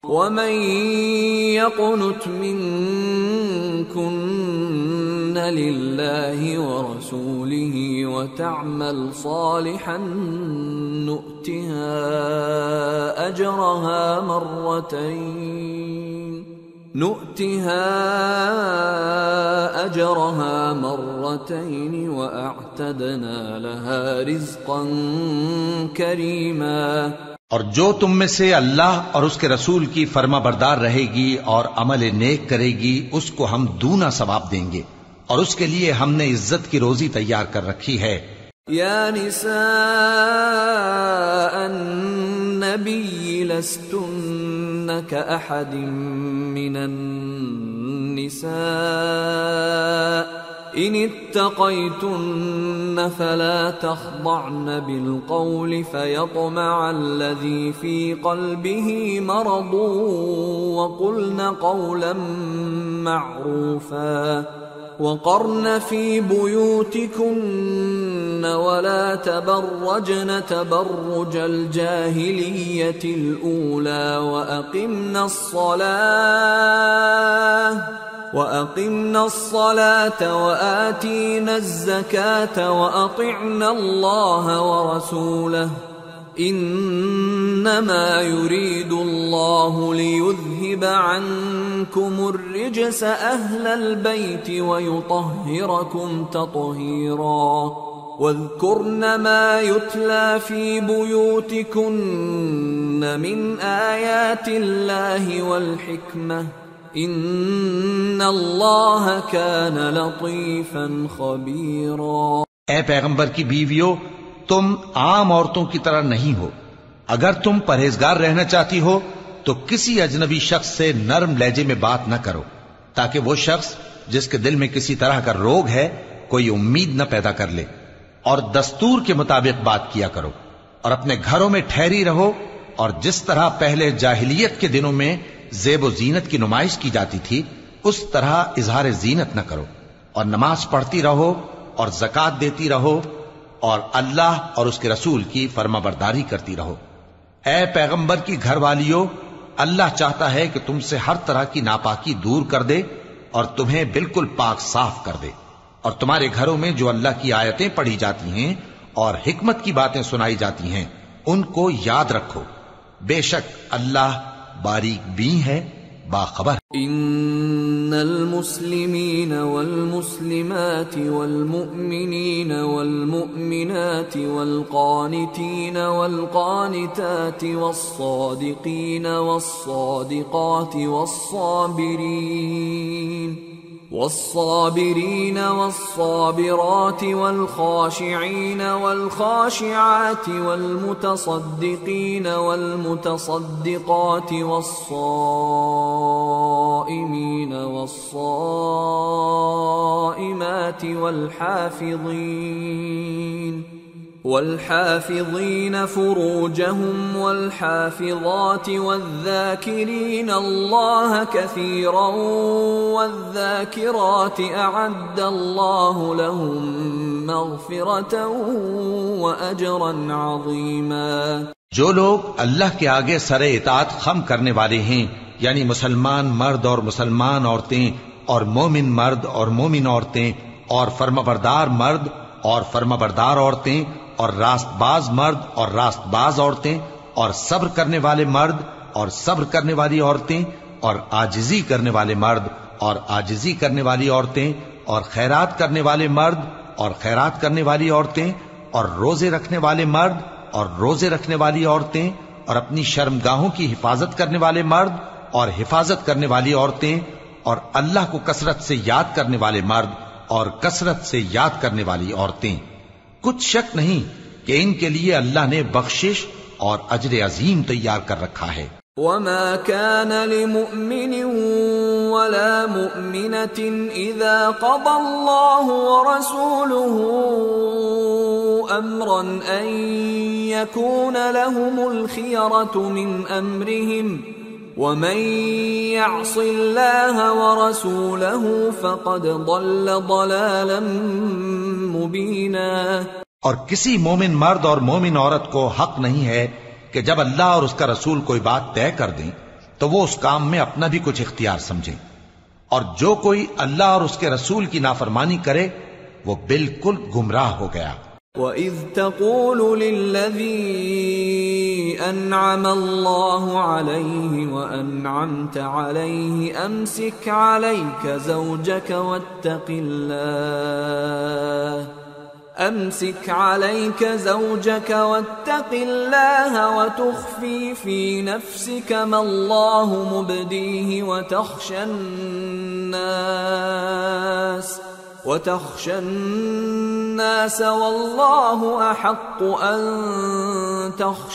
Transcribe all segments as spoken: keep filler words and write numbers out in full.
ومن يقنت منكن لله ورسوله وتعمل صالحا نؤتها أجرها مرتين نؤتها أجرها مرتين وأعتدنا لها رزقا كريما۔ اور جو تم میں سے اللہ اور اس کے رسول کی فرما بردار رہے گی اور عمل نیک کرے گی اس کو ہم دونا ثواب دیں گے، اور اس کے لیے ہم نے عزت کی روزی تیار کر رکھی ہے۔ یا نساء النبی لستن کأحد من النساء ان اتقيتن فلا تخضعن بالقول فيطمع الذي في قلبه مرض وقلن قولا معروفا وقرن في بيوتكن ولا تبرجن تبرج الجاهلية الأولى وأقمنا الصلاة وَأَقِمْنَا الصَّلَاةَ وَآتِينَا الزَّكَاةَ وَأَطِعْنَا اللَّهَ وَرَسُولَهُ إِنَّمَا يُرِيدُ اللَّهُ لِيُذْهِبَ عَنكُمُ الرِّجْسَ أَهْلَ الْبَيْتِ وَيُطَهِّرَكُمْ تَطْهِيرًا وَاذْكُرْنَ مَا يُتْلَى فِي بُيُوتِكُنَّ مِنْ آيَاتِ اللَّهِ وَالْحِكْمَةِ ان اللہ کان لطیفا خبیرا۔ اے پیغمبر کی بیویوں، تم عام عورتوں کی طرح نہیں ہو۔ اگر تم پرہیزگار رہنا چاہتی ہو تو کسی اجنبی شخص سے نرم لہجے میں بات نہ کرو، تاکہ وہ شخص جس کے دل میں کسی طرح کا روگ ہے کوئی امید نہ پیدا کر لے، اور دستور کے مطابق بات کیا کرو، اور اپنے گھروں میں ٹھہری رہو، اور جس طرح پہلے جاہلیت کے دنوں میں زیب و زینت کی نمائش کی جاتی تھی اس طرح اظہار زینت نہ کرو، اور نماز پڑھتی رہو اور زکوٰۃ دیتی رہو، اور اللہ اور اس کے رسول کی فرما برداری کرتی رہو۔ اے پیغمبر کی گھر والیوں، اللہ چاہتا ہے کہ تم سے ہر طرح کی ناپاکی دور کر دے اور تمہیں بالکل پاک صاف کر دے، اور تمہارے گھروں میں جو اللہ کی آیتیں پڑھی جاتی ہیں اور حکمت کی باتیں سنائی جاتی ہیں ان کو یاد رکھو، بے شک اللہ باریک بین ہے، باخبر۔ ان المسلمین والمسلمات والمؤمنین والمؤمنات والقانتین والقانتات والصادقین والصادقات والصابرین والصابرين والصابرات والخاشعين والخاشعات والمتصدقين والمتصدقات والصائمين والصائمات والحافظين والحافظين فروجهم والحافظات والذاكرين الله كثيرا والذاكرات أعد الله لهم مغفرة وأجرا عظيما۔ جو لوگ اللہ کے آگے سر اطاعت خم کرنے والے ہیں، یعنی مسلمان مرد اور مسلمان عورتیں اور مومن مرد اور مومن عورتیں اور فرمانبردار مرد اور فرمانبردار عورتیں اور راست باز مرد اور راست باز عورتیں اور صبر کرنے والے مرد اور صبر کرنے والی عورتیں اور عاجزی کرنے والے مرد اور عاجزی کرنے والی عورتیں اور خیرات کرنے والے مرد اور خیرات کرنے والی عورتیں اور روزے رکھنے والے مرد اور روزے رکھنے والی عورتیں اور اپنی شرمگاہوں کی حفاظت کرنے والے مرد اور حفاظت کرنے والی عورتیں اور اللہ کو کثرت سے یاد کرنے والے مرد اور کثرت سے یاد کرنے والی عورتیں۔ کچھ شک نہیں کہ ان کے لیے اللہ نے بخشش اور اجر عظیم تیار کر رکھا ہے۔ وما كان لمؤمن ولا مؤمنة إذا قضى الله ورسوله أمرا أن يكون لهم الخيرة من أمرهم ومن يعص الله ورسوله فقد ضل ضلالا مبينا۔ اور کسی مومن مرد اور مومن عورت کو حق نہیں ہے کہ جب اللہ اور اس کا رسول کوئی بات طے کر دیں تو وہ اس کام میں اپنا بھی کچھ اختیار سمجھیں، اور جو کوئی اللہ اور اس کے رسول کی نافرمانی کرے وہ بالکل گمراہ ہو گیا۔ وَإِذْ تَقُولُ لِلَّذِي أَنْعَمَ اللَّهُ عَلَيْهِ وَأَنْعَمْتَ عَلَيْهِ أَمْسِكْ عَلَيْكَ زَوْجَكَ وَاتَّقِ اللَّهَ أمسك عليك زوجك واتق الله وتخفي في نفسك ما الله مبديه وتخشى الناس وتخشى الناس والله أحق أن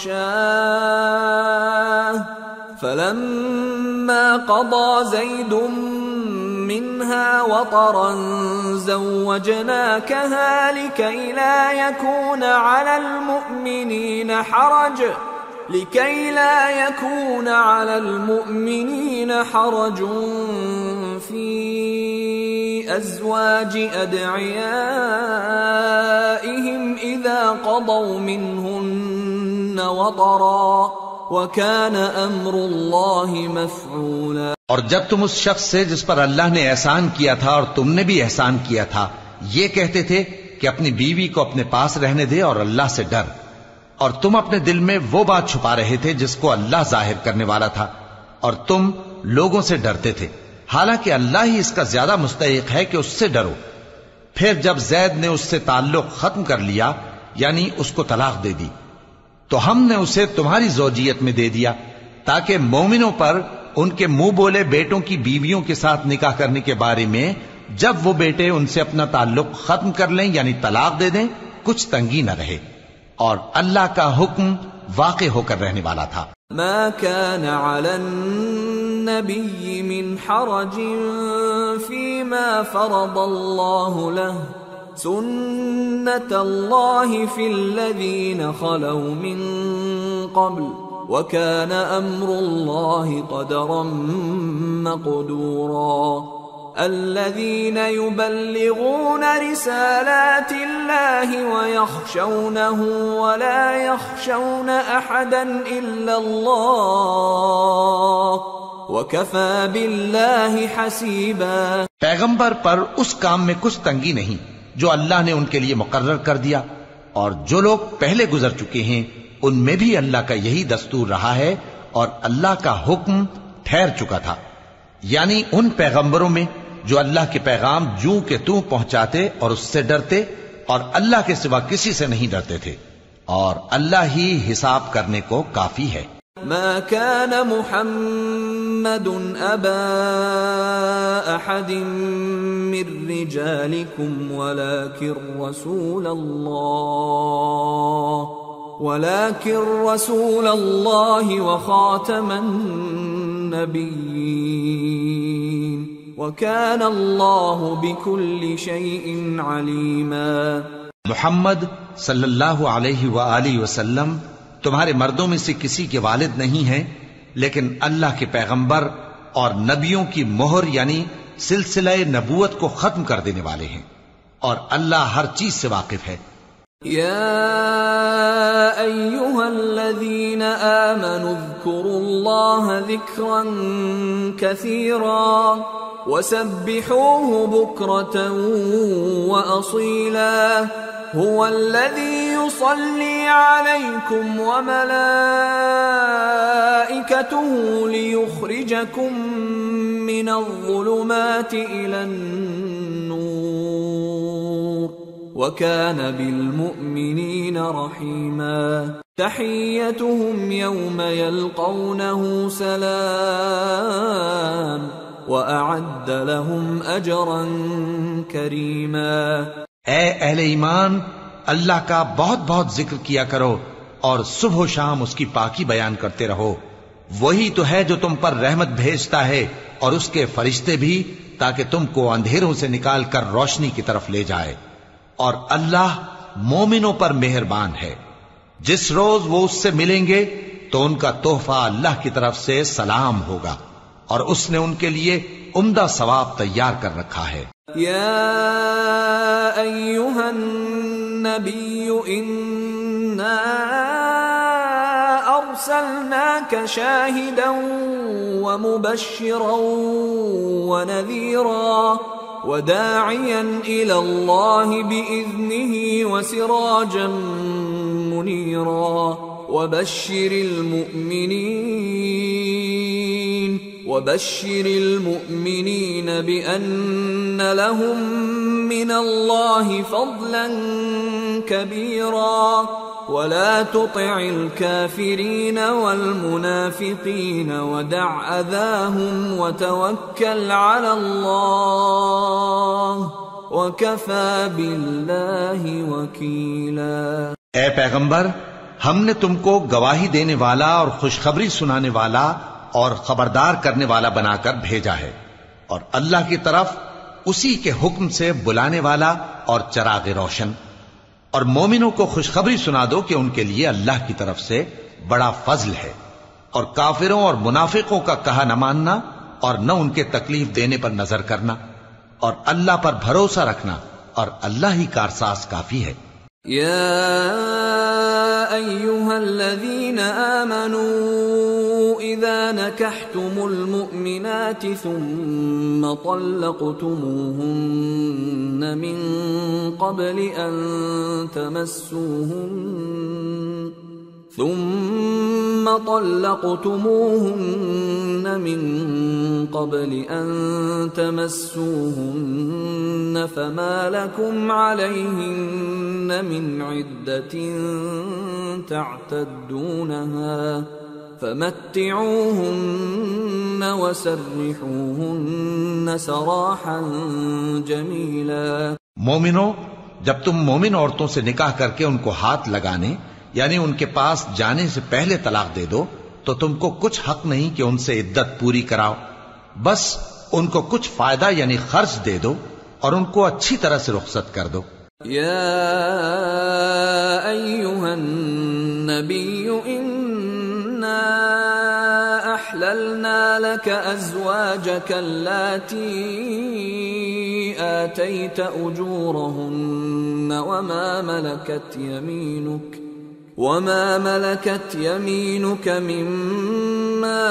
تخشاه فلما قضى زيد منها وطرا زوجناكها لكي لا يكون على المؤمنين حرج لكي لا يكون على المؤمنين حرج في أزواج أدعيائهم إذا قضوا منهن وطرا وَكَانَ أَمْرُ اللَّهِ مَفْعُولًا۔ اور جب تم اس شخص سے جس پر اللہ نے احسان کیا تھا اور تم نے بھی احسان کیا تھا یہ کہتے تھے کہ اپنی بیوی کو اپنے پاس رہنے دے اور اللہ سے ڈر، اور تم اپنے دل میں وہ بات چھپا رہے تھے جس کو اللہ ظاہر کرنے والا تھا، اور تم لوگوں سے ڈرتے تھے، حالانکہ اللہ ہی اس کا زیادہ مستحق ہے کہ اس سے ڈرو۔ پھر جب زید نے اس سے تعلق ختم کر لیا یعنی اس کو طلاق دے دی تو ہم نے اسے تمہاری زوجیت میں دے دیا تاکہ مومنوں پر ان کے منہ بولے بیٹوں کی بیویوں کے ساتھ نکاح کرنے کے بارے میں جب وہ بیٹے ان سے اپنا تعلق ختم کر لیں یعنی طلاق دے دیں کچھ تنگی نہ رہے، اور اللہ کا حکم واقع ہو کر رہنے والا تھا۔ ما كان على النبي من حرج فيما فرض الله له سنة الله في الذين خلوا من قبل وكان أمر الله قدرا مقدورا الذين يبلغون رسالات الله ويخشونه ولا يخشون أحدا إلا الله وكفى بالله حسيبا۔ پیغمبر پر اس کام میں کچھ تنگی نہیں جو اللہ نے ان کے لیے مقرر کر دیا، اور جو لوگ پہلے گزر چکے ہیں ان میں بھی اللہ کا یہی دستور رہا ہے، اور اللہ کا حکم ٹھہر چکا تھا، یعنی ان پیغمبروں میں جو اللہ کے پیغام جوں کہ توں پہنچاتے اور اس سے ڈرتے اور اللہ کے سوا کسی سے نہیں ڈرتے تھے، اور اللہ ہی حساب کرنے کو کافی ہے۔ ما كان محمد أبا أحد من رجالكم ولكن رسول الله ولكن رسول الله وخاتم النبيين وكان الله بكل شيء عليما۔ محمد صلی اللہ علیہ وآلہ وسلم تمہارے مردوں میں سے کسی کے والد نہیں ہیں، لیکن اللہ کے پیغمبر اور نبیوں کی مہر یعنی سلسلہ نبوت کو ختم کر دینے والے ہیں، اور اللہ ہر چیز سے واقف ہے۔ یا ایھا الذین آمنوا اذکروا اللہ ذکرا کثیرا وسبحوه بکرة وأصیلا هو الذي يصلي عليكم وملائكته ليخرجكم من الظلمات إلى النور وكان بالمؤمنين رحيما تحيتهم يوم يلقونه سلام وأعد لهم أجرا كريما۔ اے اہل ایمان، اللہ کا بہت بہت ذکر کیا کرو اور صبح و شام اس کی پاکی بیان کرتے رہو، وہی تو ہے جو تم پر رحمت بھیجتا ہے اور اس کے فرشتے بھی، تاکہ تم کو اندھیروں سے نکال کر روشنی کی طرف لے جائے، اور اللہ مومنوں پر مہربان ہے۔ جس روز وہ اس سے ملیں گے تو ان کا تحفہ اللہ کی طرف سے سلام ہوگا، اور اس نے ان کے لیے عمدہ ثواب تیار کر رکھا ہے۔ یا ایھا النبی انا أرسلناك شاهدا ومبشرا ونذيرا وداعيا إلى الله بإذنه وسراجا منيرا وبشر المؤمنين وبشر المؤمنين بأن لهم من الله فضلا كبيرا ولا تطع الكافرين والمنافقين ودع أذاهم وتوكل على الله وكفى بالله وكيلا۔ اے پیغمبر، ہم نے تم کو گواہی دینے والا اور خوشخبری سنانے والا اور خبردار کرنے والا بنا کر بھیجا ہے، اور اللہ کی طرف اسی کے حکم سے بلانے والا اور چراغ روشن۔ اور مومنوں کو خوشخبری سنا دو کہ ان کے لیے اللہ کی طرف سے بڑا فضل ہے، اور کافروں اور منافقوں کا کہا نہ ماننا اور نہ ان کے تکلیف دینے پر نظر کرنا، اور اللہ پر بھروسہ رکھنا، اور اللہ ہی کارساز کافی ہے۔ يا أيها الذين آمنوا إذا نكحتم المؤمنات ثم طلقتموهن من قبل أن تمسوهن ثم طلقتموهن من قبل أن تمسوهن فما لكم عليهن من عدة تعتدونها فمتعوهن وسرحوهن سراحا جميلا۔ مومنو، جب تم مومن عورتوں سے نکاح کر کے ان کو ہاتھ لگانے یعنی ان کے پاس جانے سے پہلے طلاق دے دو تو تم کو کچھ حق نہیں کہ ان سے عدت پوری کراؤ، بس ان کو کچھ فائدہ یعنی خرچ دے دو اور ان کو اچھی طرح سے رخصت کر دو۔ یا ایھا النبی انا احللنا لك ازواجك اللاتي آتيت اجورهن وما ملكت يمينك وما ملكت يمينك مما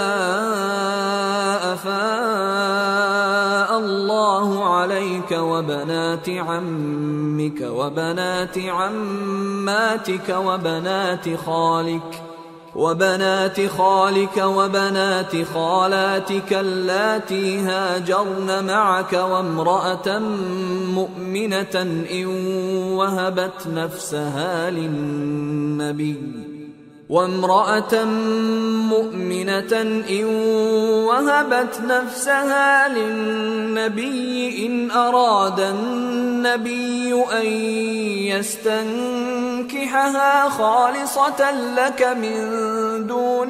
أفاء الله عليك وبنات عمك وبنات عماتك وبنات خالك وبنات خالك وبنات خالاتك اللاتي هاجرن معك وامرأة مؤمنة إن وهبت نفسها للنبي وامرأة مؤمنة إن وهبت نفسها للنبي إن أراد النبي أن يستنكحها خالصة لك من دون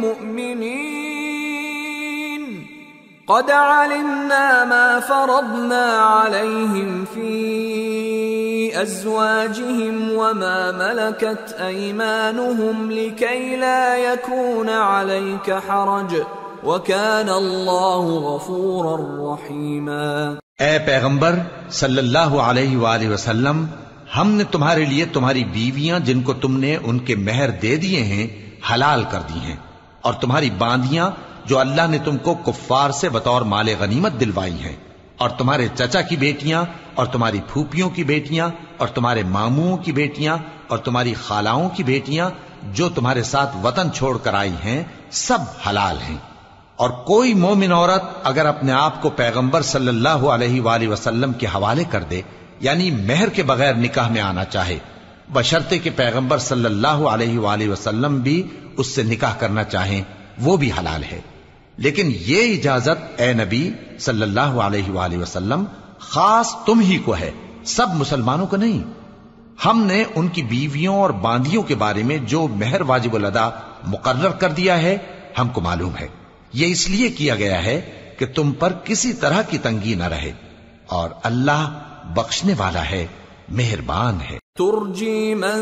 المؤمنين قد علمنا ما فرضنا عليهم في أزواجهم وما ملكت أيمانهم لكي لا يكون عليك حرج وكان الله غفورا رحيما۔ اے پیغمبر صلی اللہ علیہ وآلہ وسلم، ہم نے تمہارے لیے تمہاری بیویاں جن کو تم نے ان کے مہر دے دیے ہیں حلال کر دی ہیں، اور تمہاری باندیاں جو اللہ نے تم کو کفار سے بطور مال غنیمت دلوائی ہیں، اور تمہارے چچا کی بیٹیاں اور تمہاری پھوپھیوں کی بیٹیاں اور تمہارے ماموں کی بیٹیاں اور تمہاری خالاؤں کی بیٹیاں جو تمہارے ساتھ وطن چھوڑ کر آئی ہیں، سب حلال ہیں۔ اور کوئی مومن عورت اگر اپنے آپ کو پیغمبر صلی اللہ علیہ وآلہ وسلم کے حوالے کر دے یعنی مہر کے بغیر نکاح میں آنا چاہے، بشرطے کہ پیغمبر صلی اللہ علیہ وآلہ وسلم بھی اس سے نکاح کرنا چاہیں، وہ بھی حلال ہے۔ لیکن یہ اجازت اے نبی صلی اللہ علیہ وآلہ وسلم خاص تم ہی کو ہے، سب مسلمانوں کو نہیں۔ ہم نے ان کی بیویوں اور باندیوں کے بارے میں جو مہر واجب الادا مقرر کر دیا ہے ہم کو معلوم ہے، یہ اس لیے کیا گیا ہے کہ تم پر کسی طرح کی تنگی نہ رہے، اور اللہ بخشنے والا ہے، مہربان ہے۔ ترجی من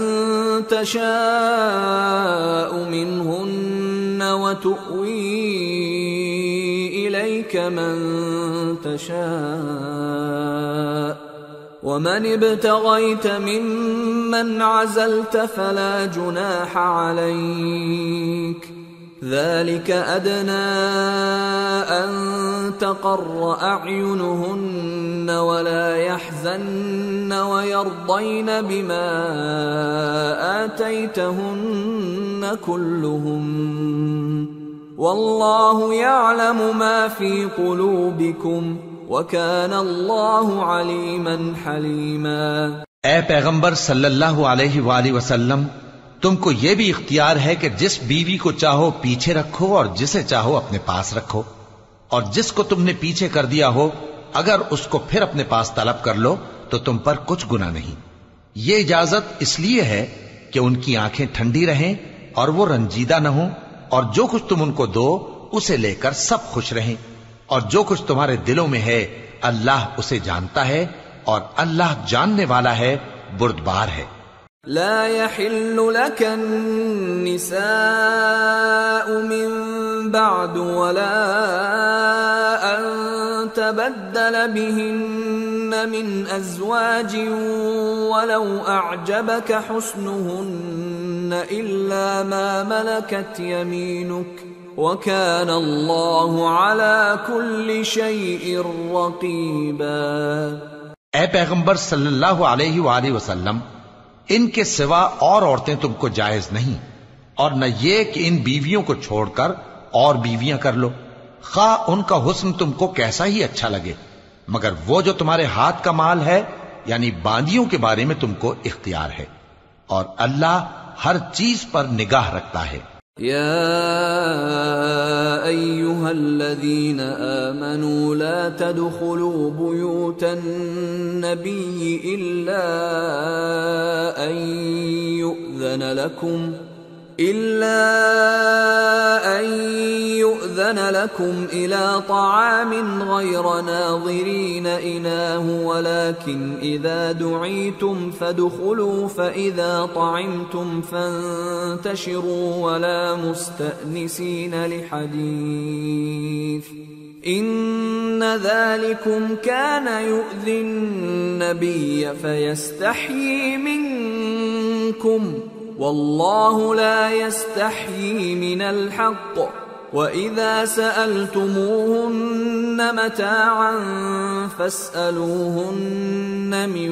تشاء منہن وتؤوی الیک من تشاء ومن ابتغيت ممن عزلت فلا جناح عليك ذلك أدنى أن تقر أعينهن ولا يحزن ويرضين بما آتيتهن كلهم والله يعلم ما في قلوبكم وَكَانَ اللَّهُ عَلِيمًا حَلِيمًا۔ اے پیغمبر صلی اللہ علیہ وآلہ وسلم، تم کو یہ بھی اختیار ہے کہ جس بیوی کو چاہو پیچھے رکھو اور جسے چاہو اپنے پاس رکھو، اور جس کو تم نے پیچھے کر دیا ہو اگر اس کو پھر اپنے پاس طلب کر لو تو تم پر کچھ گناہ نہیں۔ یہ اجازت اس لیے ہے کہ ان کی آنکھیں ٹھنڈی رہیں اور وہ رنجیدہ نہ ہوں، اور جو کچھ تم ان کو دو اسے لے کر سب خوش رہیں، اور جو کچھ تمہارے دلوں میں ہے اللہ اسے جانتا ہے، اور اللہ جاننے والا ہے، بردبار ہے۔ لا يحل لك النساء من بعد ولا أن تبدل بهن من أزواج ولو أعجبك حسنهن إلا ما ملكت يمينك وَكَانَ اللَّهُ عَلَى كُلِّ شَيْءٍ رَقِيبًا۔ اے پیغمبر صلی اللہ علیہ وآلہ وسلم، ان کے سوا اور عورتیں تم کو جائز نہیں، اور نہ یہ کہ ان بیویوں کو چھوڑ کر اور بیویاں کر لو، خواہ ان کا حسن تم کو کیسا ہی اچھا لگے، مگر وہ جو تمہارے ہاتھ کا مال ہے یعنی باندیوں کے بارے میں تم کو اختیار ہے، اور اللہ ہر چیز پر نگاہ رکھتا ہے۔ يا أيها الذين آمنوا لا تدخلوا بيوت النبي إلا أن يؤذن لكم إلا أن يؤذن لكم إلى طعام غير ناظرين إناه ولكن إذا دعيتم فادخلوا فإذا طعمتم فانتشروا ولا مستأنسين لحديث إن ذلكم كان يؤذي النبي فيستحيي منكم والله لا يستحيي من الحق وَإِذَا سَأَلْتُمُوهُنَّ مَتَاعًا فَاسْأَلُوهُنَّ مِنْ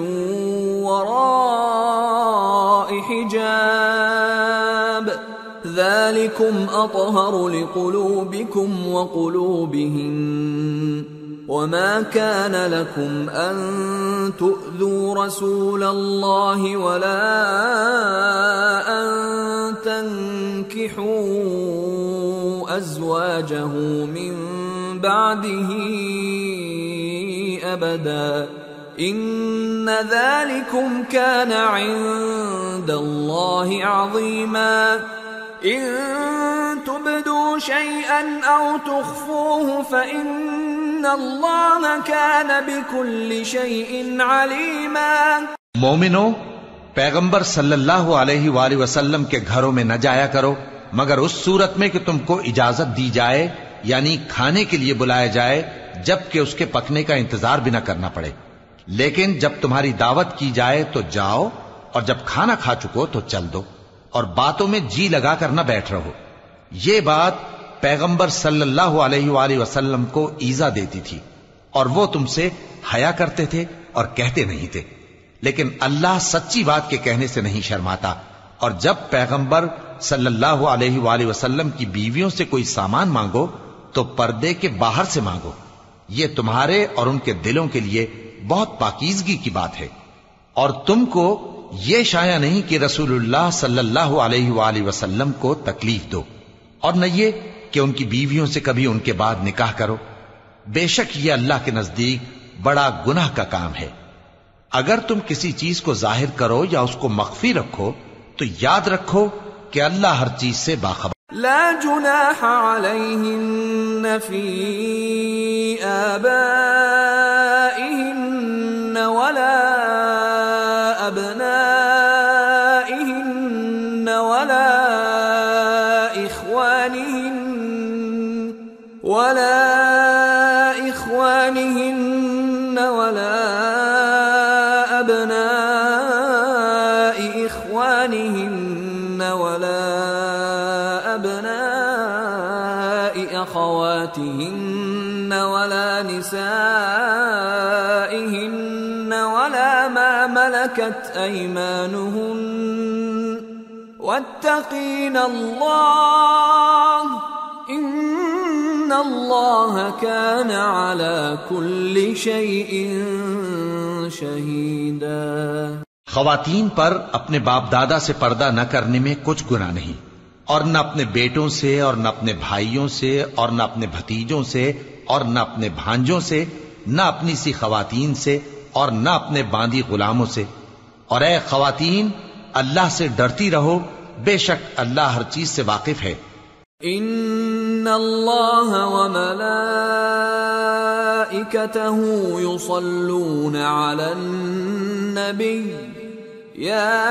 وَرَاءِ حِجَابٍ ذَلِكُمْ أَطْهَرُ لِقُلُوبِكُمْ وَقُلُوبِهِنَّ وَمَا كَانَ لَكُمْ أَن تُؤْذُوا رَسُولَ اللَّهِ وَلَا أَن تَنكِحُوا أَزْوَاجَهُ مِن بَعْدِهِ أَبَدًا إِنَّ ذَلِكُمْ كَانَ عِندَ اللَّهِ عَظِيمًا إِن تُبْدُوا شَيْئًا أَوْ تُخْفُوهُ فَإِنَّ اللَّهَ كَانَ بِكُلِّ شَيْءٍ عَلِيمًا۔ مومنو، پیغمبر صلی اللہ علیہ وآلہ وسلم کے گھروں میں نہ جایا کرو مگر اس صورت میں کہ تم کو اجازت دی جائے، یعنی کھانے کے لیے بلایا جائے جبکہ اس کے پکنے کا انتظار بھی نہ کرنا پڑے، لیکن جب تمہاری دعوت کی جائے تو جاؤ، اور جب کھانا کھا چکو تو چل دو، اور باتوں میں جی لگا کر نہ بیٹھ رہو۔ یہ بات پیغمبر صلی اللہ علیہ وآلہ وسلم کو ایذا دیتی تھی، اور وہ تم سے حیا کرتے تھے اور کہتے نہیں تھے، لیکن اللہ سچی بات کے کہنے سے نہیں شرماتا، اور جب پیغمبر صلی اللہ علیہ وآلہ وسلم کی بیویوں سے کوئی سامان مانگو تو پردے کے باہر سے مانگو، یہ تمہارے اور ان کے دلوں کے لیے بہت پاکیزگی کی بات ہے۔ اور تم کو یہ شایع نہیں کہ رسول اللہ صلی اللہ علیہ وآلہ وسلم کو تکلیف دو، اور نہ یہ کہ ان کی بیویوں سے کبھی ان کے بعد نکاح کرو، بے شک یہ اللہ کے نزدیک بڑا گناہ کا کام ہے۔ اگر تم کسی چیز کو ظاہر کرو یا اس کو مخفی رکھو تو یاد رکھو کہ اللہ ہر چیز سے باخبر۔ لا جناح علیہن فی آبائہن ولا ابنائہن ولا اخوانہن ولا اخوانہن ولا ولا نسائهن ولا ما ملكت أيمانهن واتقين الله إن الله كان على كل شيء شهيدا۔ خواتین پر اپنے باپ دادا سے پردہ نہ کرنے میں کچھ گناہ نہیں، اور نہ اپنے بیٹوں سے اور نہ اپنے بھائیوں سے اور نہ اپنے بھتیجوں سے اور نہ اپنے بھانجوں سے، نہ اپنی سی خواتین سے اور نہ اپنے باندی غلاموں سے۔ اور اے خواتین، اللہ سے ڈرتی رہو، بے شک اللہ ہر چیز سے واقف ہے۔ ان اللہ وملائکتہ یصلون علی النبی یا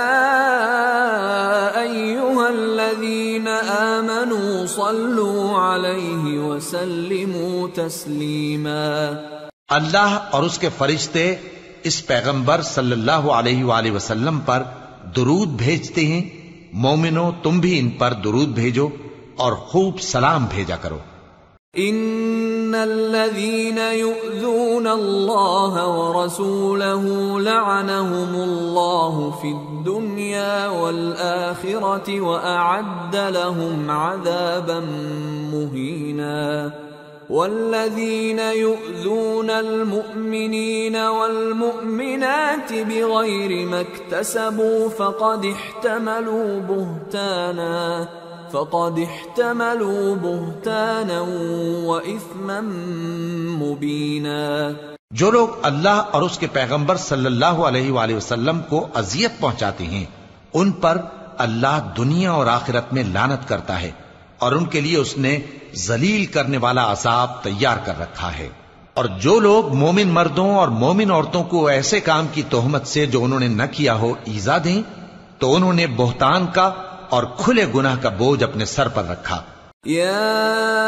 ایہا الذین آمنوا صلوا علیہ وسلموا تسلیما۔ اللہ اور اس کے فرشتے اس پیغمبر صلی اللہ علیہ وآلہ وسلم پر درود بھیجتے ہیں، مومنو تم بھی ان پر درود بھیجو اور خوب سلام بھیجا کرو۔ ان الذين يؤذون الله ورسوله لعنهم الله في الدنيا والآخرة وأعد لهم عذابا مهينا والذين يؤذون المؤمنين والمؤمنات بغير ما اكتسبوا فقد احتملوا بهتانا فقد احتملوا بهتانا وإثما مبينا۔ جو لوگ اللہ اور اس کے پیغمبر صلی اللہ علیہ وآلہ وسلم کو اذیت پہنچاتے ہیں، ان پر اللہ دنیا اور آخرت میں لعنت کرتا ہے، اور ان کے لیے اس نے ذلیل کرنے والا عذاب تیار کر رکھا ہے۔ اور جو لوگ مومن مردوں اور مومن عورتوں کو ایسے کام کی تہمت سے جو انہوں نے نہ کیا ہو ایذا دیں، تو انہوں نے بہتان کا اور کھلے گناہ کا بوجھ اپنے سر پر رکھا۔ یا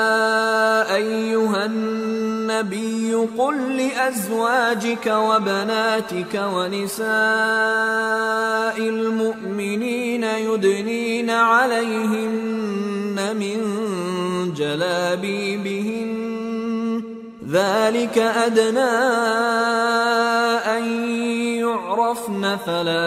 ایھا النبی قل لأزواجک وبناتک ونساء المؤمنین یدنین علیہن من جلابیبہن ذلك أدنى أن يعرفن فلا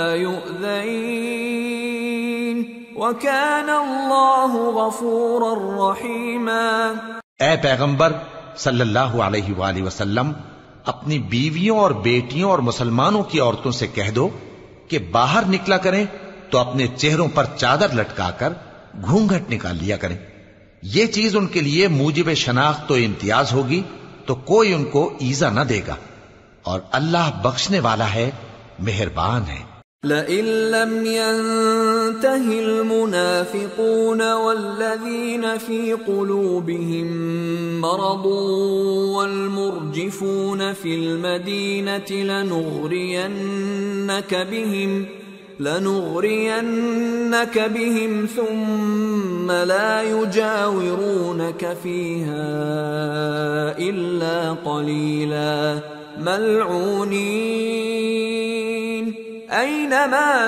يؤذين وَكَانَ اللَّهُ غَفُورًا رَحِيمًا۔ اے پیغمبر صلی اللہ علیہ وآلہ وسلم، اپنی بیویوں اور بیٹیوں اور مسلمانوں کی عورتوں سے کہہ دو کہ باہر نکلا کریں تو اپنے چہروں پر چادر لٹکا کر گھونگھٹ نکال لیا کریں، یہ چیز ان کے لیے موجب شناخت و امتیاز ہوگی تو کوئی ان کو ایذا نہ دے گا، اور اللہ بخشنے والا ہے، مہربان ہے۔ لئن لم ينته المنافقون والذين في قلوبهم مرض والمرجفون في المدينة لنغرينك بهم لنغرينك بهم ثم لا يجاورونك فيها إلا قليلا ملعونين أينما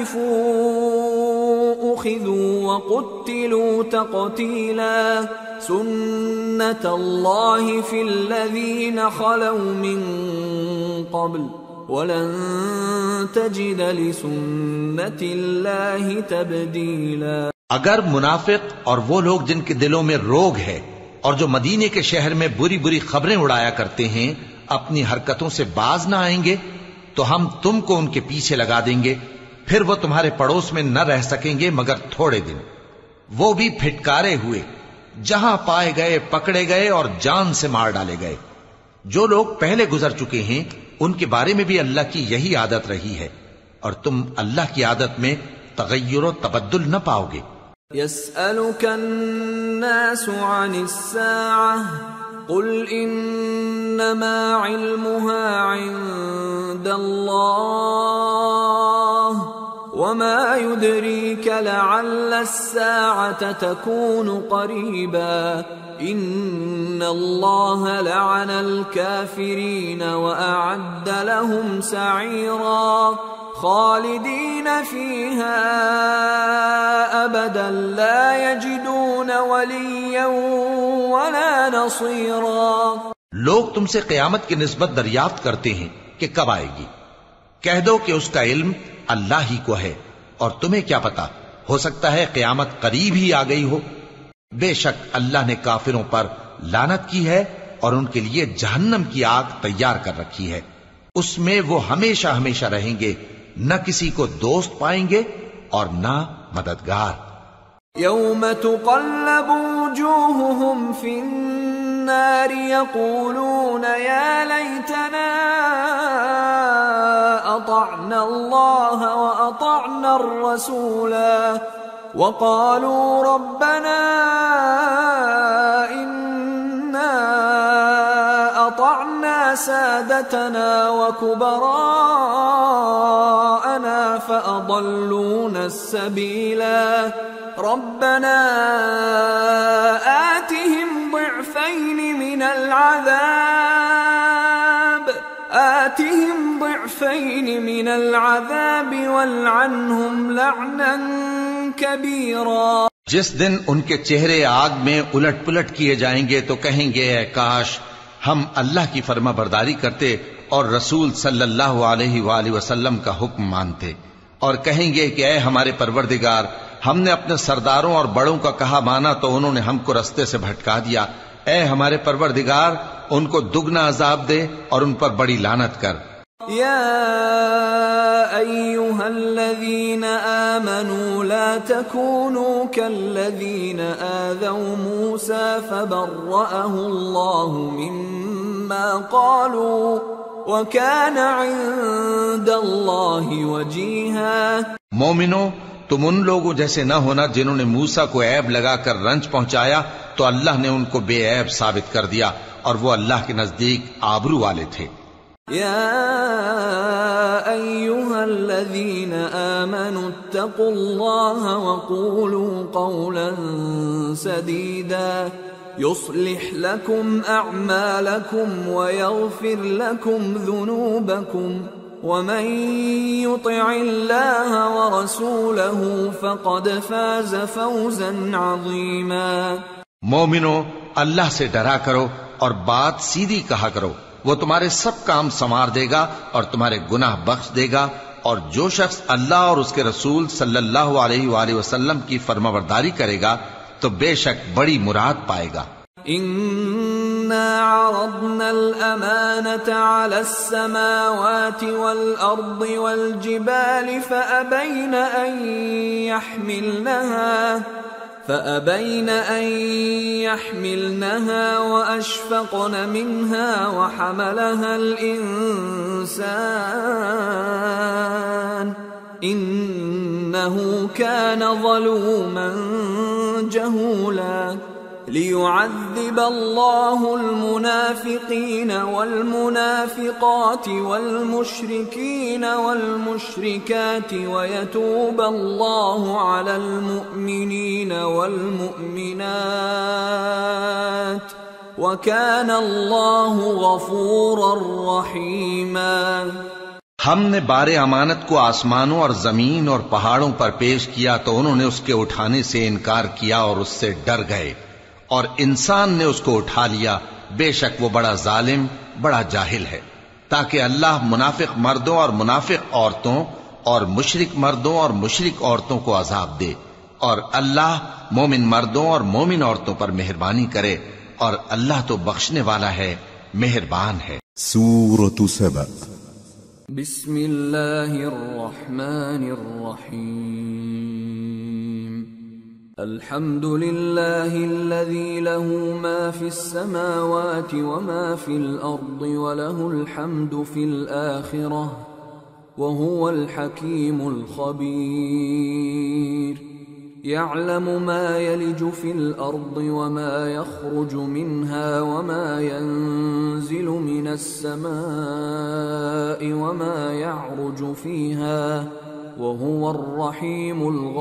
ثقفوا أخذوا وقتلوا تقتيلا سنة الله في الذين خلوا من قبل وَلَن تَجِدَ لِسُنَّةِ اللَّهِ تَبْدِيلًا۔ اگر منافق اور وہ لوگ جن کے دلوں میں روگ ہے اور جو مدینے کے شہر میں بری بری خبریں اڑایا کرتے ہیں اپنی حرکتوں سے باز نہ آئیں گے تو ہم تم کو ان کے پیچھے لگا دیں گے، پھر وہ تمہارے پڑوس میں نہ رہ سکیں گے مگر تھوڑے دن، وہ بھی پھٹکارے ہوئے، جہاں پائے گئے پکڑے گئے اور جان سے مار ڈالے گئے۔ جو لوگ پہلے گزر چکے ہیں ان کے بارے میں بھی اللہ کی یہی عادت رہی ہے، اور تم اللہ کی عادت میں تغیر و تبدل نہ پاؤ گے۔ يسألك الناس عن الساعة قل إنما علمها عند الله وما يدريك لعل الساعة تكون قريبا إن الله لعن الكافرين وأعد لهم سعيرا خالدین فیہا ابدا لا یجدون ولیا ولا نصیرا۔ لوگ تم سے قیامت کی نسبت دریافت کرتے ہیں کہ کب آئے گی، کہہ دو کہ اس کا علم اللہ ہی کو ہے، اور تمہیں کیا پتا، ہو سکتا ہے قیامت قریب ہی آ گئی ہو۔ بے شک اللہ نے کافروں پر لعنت کی ہے اور ان کے لیے جہنم کی آگ تیار کر رکھی ہے، اس میں وہ ہمیشہ ہمیشہ رہیں گے، نہ کسی کو دوست پائیں گے اور نہ مددگار۔ یوم تقلب وجوہہم فی النار یقولون یا لیتنا اطعنا اللہ واطعنا الرسولا وقالوا ربنا انا اطعنا سادتنا وكبراءنا فأضلونا السبيلا ربنا آتهم ضعفين من العذاب آتهم ضعفين من العذاب والعنهم لعنا كبيرا۔ جس دن ان کے چہرے آگ میں الٹ پلٹ کیے جائیں گے تو کہیں گے اے کاش ہم اللہ کی فرما برداری کرتے اور رسول صلی اللہ علیہ وآلہ وسلم کا حکم مانتے، اور کہیں گے کہ اے ہمارے پروردگار، ہم نے اپنے سرداروں اور بڑوں کا کہا مانا تو انہوں نے ہم کو رستے سے بھٹکا دیا، اے ہمارے پروردگار ان کو دگنا عذاب دے اور ان پر بڑی لعنت کر۔ یا ایہا الذین آمنوا لا تکونوا کالذین آذوا موسیٰ فبرأہ اللہ مما قالوا وکان عند اللہ وجیہا۔ مومنو، تم ان لوگوں جیسے نہ ہونا جنہوں نے موسیٰ کو عیب لگا کر رنج پہنچایا تو اللہ نے ان کو بے عیب ثابت کر دیا اور وہ اللہ کے نزدیک آبرو والے تھے۔ یا ایہا الذین آمنوا اتقوا اللہ وقولوا قولا سدیدا يصلح لكم أعمالكم ويغفر لكم ذنوبكم ومن يطع الله ورسوله فقد فاز فوزا عظيما۔ مومنو، اللہ سے ڈرا کرو اور بات سیدھی کہا کرو، وہ تمہارے سب کام سنوار دے گا اور تمہارے گناہ بخش دے گا، اور جو شخص اللہ اور اس کے رسول صلی اللہ علیہ وآلہ وسلم کی فرمانبرداری کرے گا تو بے شک بڑی مراد پائے گا۔ اِنَّا عَرَضْنَا الْأَمَانَةَ عَلَى السَّمَاوَاتِ وَالْأَرْضِ وَالْجِبَالِ فَأَبَيْنَ أَن يَحْمِلْنَهَا فَأَبَيْنَ أَن يَحْمِلْنَهَا وَأَشْفَقْنَ مِنْهَا وَحَمَلَهَا الْإِنسَانُ إِنَّهُ كَانَ ظَلُومًا جَهُولًا لِيُعَذِّبَ اللَّهُ الْمُنَافِقِينَ وَالْمُنَافِقَاتِ وَالْمُشْرِكِينَ وَالْمُشْرِكَاتِ وَيَتُوبَ اللَّهُ عَلَى الْمُؤْمِنِينَ وَالْمُؤْمِنَاتِ وَكَانَ اللَّهُ غَفُورًا رَحِيمًا۔ ہم نے بار امانت کو آسمانوں اور زمین اور پہاڑوں پر پیش کیا تو انہوں نے اس کے اٹھانے سے انکار کیا اور اس سے ڈر گئے، اور انسان نے اس کو اٹھا لیا، بے شک وہ بڑا ظالم، بڑا جاہل ہے، تاکہ اللہ منافق مردوں اور منافق عورتوں اور مشرک مردوں اور مشرک عورتوں کو عذاب دے، اور اللہ مومن مردوں اور مومن عورتوں پر مہربانی کرے، اور اللہ تو بخشنے والا ہے، مہربان ہے۔ سورة سبأ۔ بسم اللہ الرحمن الرحیم۔ الحمد للہ الذی له ما فی السماوات وما فی الارض وله الحمد فی الآخرة وهو الحکیم الخبیر۔ يعلم ما يلج في الأرض وما يخرج منها وما ينزل من السماء وما يعرج فيها وهو الرحيم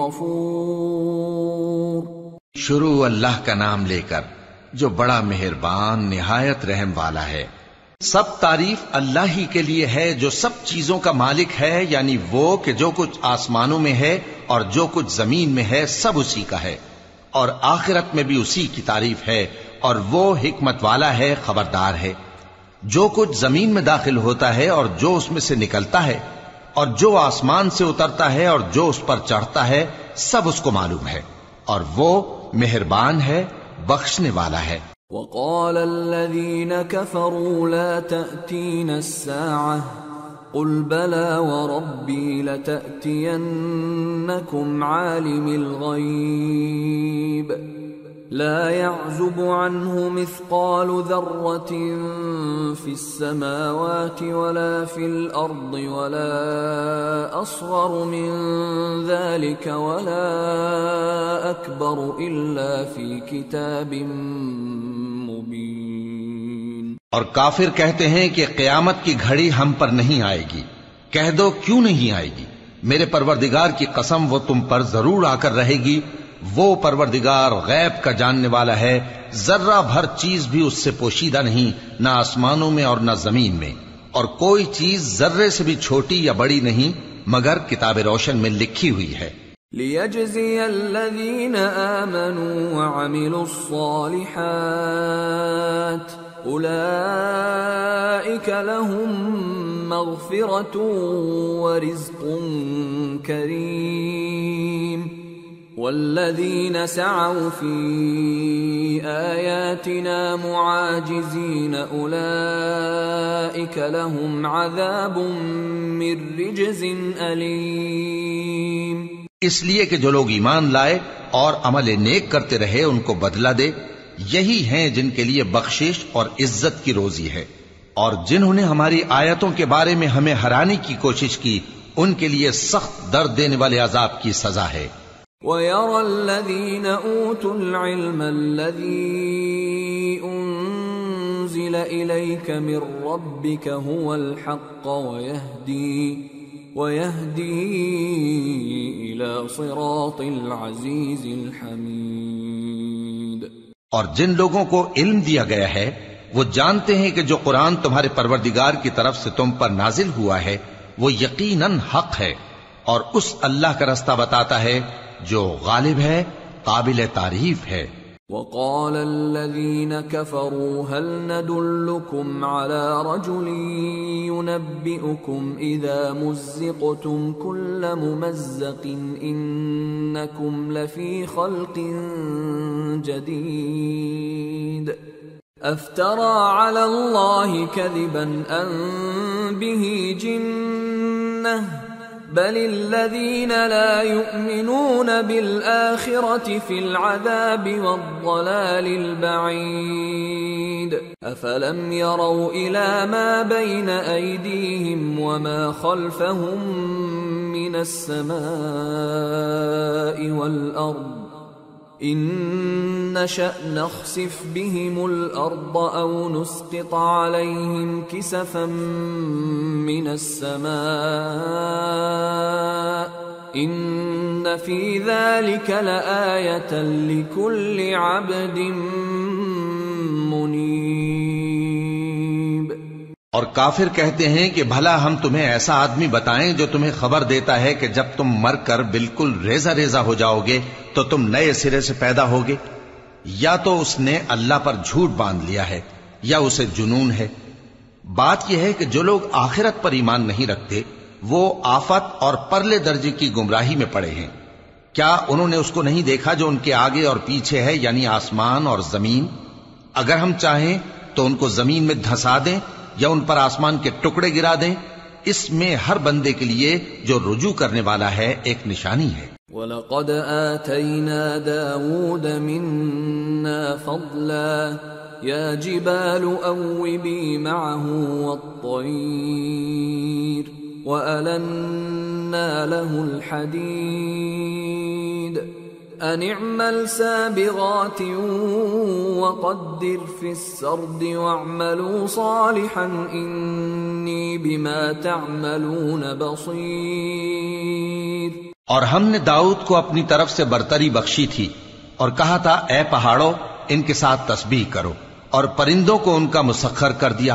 الغفور۔ شروع اللہ کا نام لے کر جو بڑا مہربان نہایت رحم والا ہے۔ سب تعریف اللہ ہی کے لیے ہے جو سب چیزوں کا مالک ہے، یعنی وہ کہ جو کچھ آسمانوں میں ہے اور جو کچھ زمین میں ہے سب اسی کا ہے، اور آخرت میں بھی اسی کی تعریف ہے، اور وہ حکمت والا ہے، خبردار ہے۔ جو کچھ زمین میں داخل ہوتا ہے اور جو اس میں سے نکلتا ہے، اور جو آسمان سے اترتا ہے اور جو اس پر چڑھتا ہے، سب اس کو معلوم ہے، اور وہ مہربان ہے، بخشنے والا ہے۔ وقال الذين كفروا لا تأتينا الساعة قل بلى وربي لتأتينكم عالم الغيب لا يعزب عنه مثقال ذرة في السماوات ولا في الأرض ولا أصغر من ذلك ولا أكبر إلا في كتاب مبين۔ اور کافر کہتے ہیں کہ قیامت کی گھڑی ہم پر نہیں آئے گی۔ کہہ دو کیوں نہیں آئے گی؟ میرے پروردگار کی قسم وہ تم پر ضرور آ کر رہے گی۔ وہ پروردگار غیب کا جاننے والا ہے، ذرہ بھر چیز بھی اس سے پوشیدہ نہیں، نہ آسمانوں میں اور نہ زمین میں، اور کوئی چیز ذرے سے بھی چھوٹی یا بڑی نہیں مگر کتاب روشن میں لکھی ہوئی ہے۔ لِيَجْزِيَ الَّذِينَ آمَنُوا وَعَمِلُوا الصَّالِحَاتِ أُولَئِكَ لَهُم مَّغْفِرَةٌ وَرِزْقٌ كَرِيمٌ والذين سعوا في آياتنا معاجزين أولئك لهم عذاب من رجز أليم۔ اس لیے کہ جو لوگ ایمان لائے اور عمل نیک کرتے رہے ان کو بدلہ دے، یہی ہیں جن کے لیے بخشش اور عزت کی روزی ہے، اور جنہوں نے ہماری آیتوں کے بارے میں ہمیں ہرانے کی کوشش کی ان کے لیے سخت درد دینے والے عذاب کی سزا ہے۔ وَيَرَى الَّذِينَ أُوتُوا الْعِلْمَ الَّذِي أُنزِلَ إِلَيْكَ مِن رَّبِّكَ هُوَ الْحَقَّ وَيَهْدِي وَيَهْدِي إِلَى صِرَاطِ الْعَزِيزِ الْحَمِيدِ۔ اور جن لوگوں کو علم دیا گیا ہے وہ جانتے ہیں کہ جو قرآن تمہارے پروردگار کی طرف سے تم پر نازل ہوا ہے وہ یقیناً حق ہے، اور اس اللہ کا رستہ بتاتا ہے جو غالب ہے، قابل تعریف ہے۔ وقال الذين كفروا هل ندلكم على رجل ينبئكم إذا مزقتم كل ممزق إنكم لفي خلق جديد أفترى على الله كذبا أم به جنة بل الذين لا يؤمنون بالآخرة في العذاب والضلال البعيد أفلم يروا إلى ما بين أيديهم وما خلفهم من السماء والأرض إن نشأ نخسف بهم الأرض أو نسقط عليهم كسفا من السماء إن في ذلك لآية لكل عبد منيب۔ اور کافر کہتے ہیں کہ بھلا ہم تمہیں ایسا آدمی بتائیں جو تمہیں خبر دیتا ہے کہ جب تم مر کر بالکل ریزہ ریزہ ہو جاؤ گے تو تم نئے سرے سے پیدا ہوگے؟ یا تو اس نے اللہ پر جھوٹ باندھ لیا ہے یا اسے جنون ہے۔ بات یہ ہے کہ جو لوگ آخرت پر ایمان نہیں رکھتے وہ آفت اور پرلے درجے کی گمراہی میں پڑے ہیں۔ کیا انہوں نے اس کو نہیں دیکھا جو ان کے آگے اور پیچھے ہے، یعنی آسمان اور زمین؟ اگر ہم چاہیں تو ان کو زمین میں دھسا دیں یا ان پر آسمان کے ٹکڑے گرا دیں، اس میں ہر بندے کے لیے جو رجوع کرنے والا ہے ایک نشانی ہے۔ وَلَقَدْ آتَيْنَا دَاوُودَ مِنَّا فَضْلًا يَا جِبَالُ أَوِّبِي مَعَهُ وَالطَّيْرَ وَأَلَنَّا لَهُ الْحَدِيدَ أَنِ اعْمَلْ سَابِغَاتٍ وَقَدِّرْ فِي السَّرْدِ وَاعْمَلُوا صَالِحًا إِنِّي بِمَا تَعْمَلُونَ بَصِيرٌ۔ اور ہم نے داؤد کو اپنی طرف سے برتری بخشی تھی اور کہا تھا اے پہاڑوں ان کے ساتھ تسبیح کرو، اور پرندوں کو ان کا مسخر کر دیا،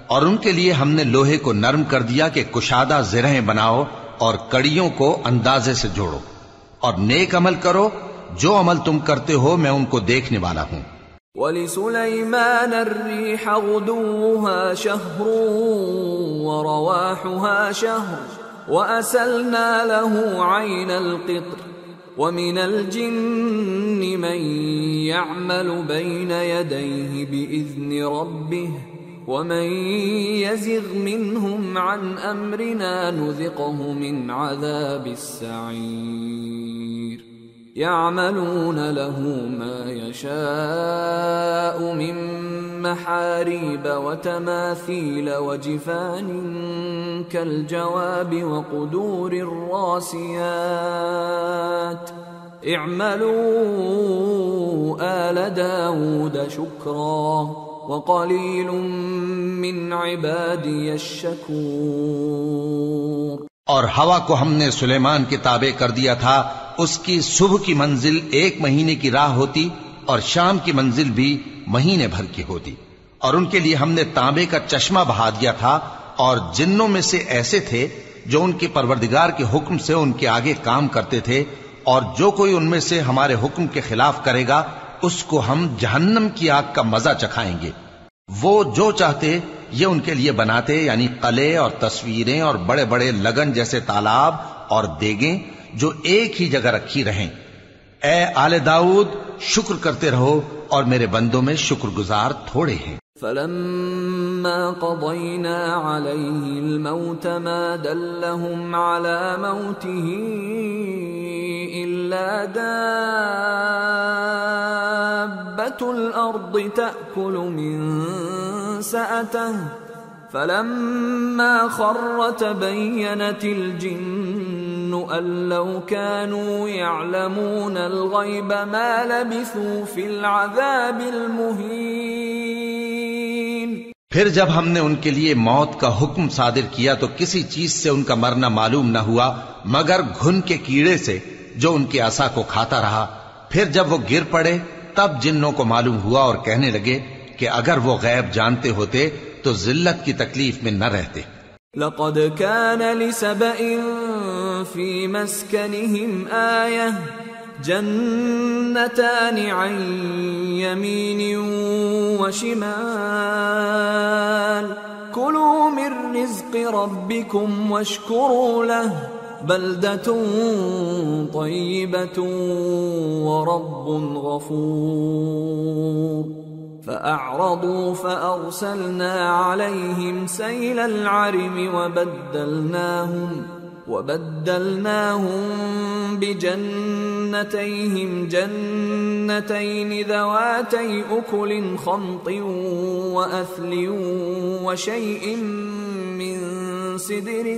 اور ان کے لیے ہم نے لوہے کو نرم کر دیا کہ کشادہ زرہیں بناؤ اور کڑیوں کو اندازے سے جوڑو، اور نیک عمل کرو، جو عمل تم کرتے ہو میں ان کو دیکھنے والا ہوں۔ وَلِسُلَيْمَانَ الرِّيحَ غُدُوُّهَا شَهْرٌ وَرَوَاحُهَا شَهْرٌ وَأَسَلْنَا لَهُ عَيْنَ الْقِطْرِ وَمِنَ الْجِنِّ مَن يَعْمَلُ بَيْنَ يَدَيْهِ بِإِذْنِ رَبِّهِ وَمَن يَزِغْ مِنْهُمْ عَنْ أَمْرِنَا نُذِقْهُ مِنْ عَذَابِ السَّعِيرِ يَعْمَلُونَ لَهُ مَا يَشَاءُ مِن مَّحَارِيبَ وَتَمَاثِيلَ وَجِفَانٍ كَالْجَوَابِ وَقُدُورٍ رَّاسِيَاتٍ اعْمَلُوا آلَ دَاوُودَ شُكْرًا وَقَلِيلٌ مِّنْ عِبَادِيَ الشَّكُورُ۔ اور ہوا کو ہم نے سلیمان کے تابع کر دیا تھا، اس کی صبح کی منزل ایک مہینے کی راہ ہوتی اور شام کی منزل بھی مہینے بھر کی ہوتی، اور ان کے لیے ہم نے تانبے کا چشمہ بہا دیا تھا، اور جنوں میں سے ایسے تھے جو ان کے پروردگار کے حکم سے ان کے آگے کام کرتے تھے، اور جو کوئی ان میں سے ہمارے حکم کے خلاف کرے گا اس کو ہم جہنم کی آگ کا مزہ چکھائیں گے۔ وہ جو چاہتے یہ ان کے لیے بناتے، یعنی قلعے اور تصویریں اور بڑے بڑے لگن جیسے تالاب اور دیگیں جو ایک ہی جگہ رکھی رہیں۔ اے آل داؤد، شکر کرتے رہو اور میرے بندوں میں شکر گزار تھوڑے ہیں۔ فَلَمَّا قَضَيْنَا عَلَيْهِ الْمَوْتَ مَا دَلَّهُمْ عَلَى مَوْتِهِ إِلَّا دَابَّةُ الْأَرْضِ تَأْكُلُ مِنْ سَأَتَهُ فَلَمَّا خَرَّ تَبَيَّنَتِ الْجِنُّ أَن لَّوْ كَانُوا يَعْلَمُونَ الْغَيْبَ مَا لَبِثُوا فِي الْعَذَابِ الْمُهِينِ۔ پھر جب ہم نے ان کے لیے موت کا حکم صادر کیا تو کسی چیز سے ان کا مرنا معلوم نہ ہوا مگر گھن کے کیڑے سے جو ان کے عصا کو کھاتا رہا۔ پھر جب وہ گر پڑے تب جنوں کو معلوم ہوا اور کہنے لگے کہ اگر وہ غیب جانتے ہوتے تو ذلت کی تکلیف میں نہ رہتے۔ لَقَدْ كَانَ لِسَبَإٍ فِي مَسْكَنِهِمْ آيَةٌ جَنَّتَانِ عَنْ يَمِينٍ وَشِمَالٍ كُلُوا مِنْ رِزْقِ رَبِّكُمْ وَاشْكُرُوا لَهُ بَلْدَةٌ طَيِّبَةٌ وَرَبٌّ غَفُورٌ فَأَعْرَضُوا فَأَرْسَلْنَا عَلَيْهِمْ سَيْلَ الْعَرِمِ وَبَدَّلْنَاهُمْ وَبَدَّلْنَاهُمْ بِجَنَّتَيْهِمْ جَنَّتَيْنِ ذَوَاتَيْ أُكُلٍ خَمْطٍ وَأَثْلٍ وَشَيْءٍ مِّن سِدْرٍ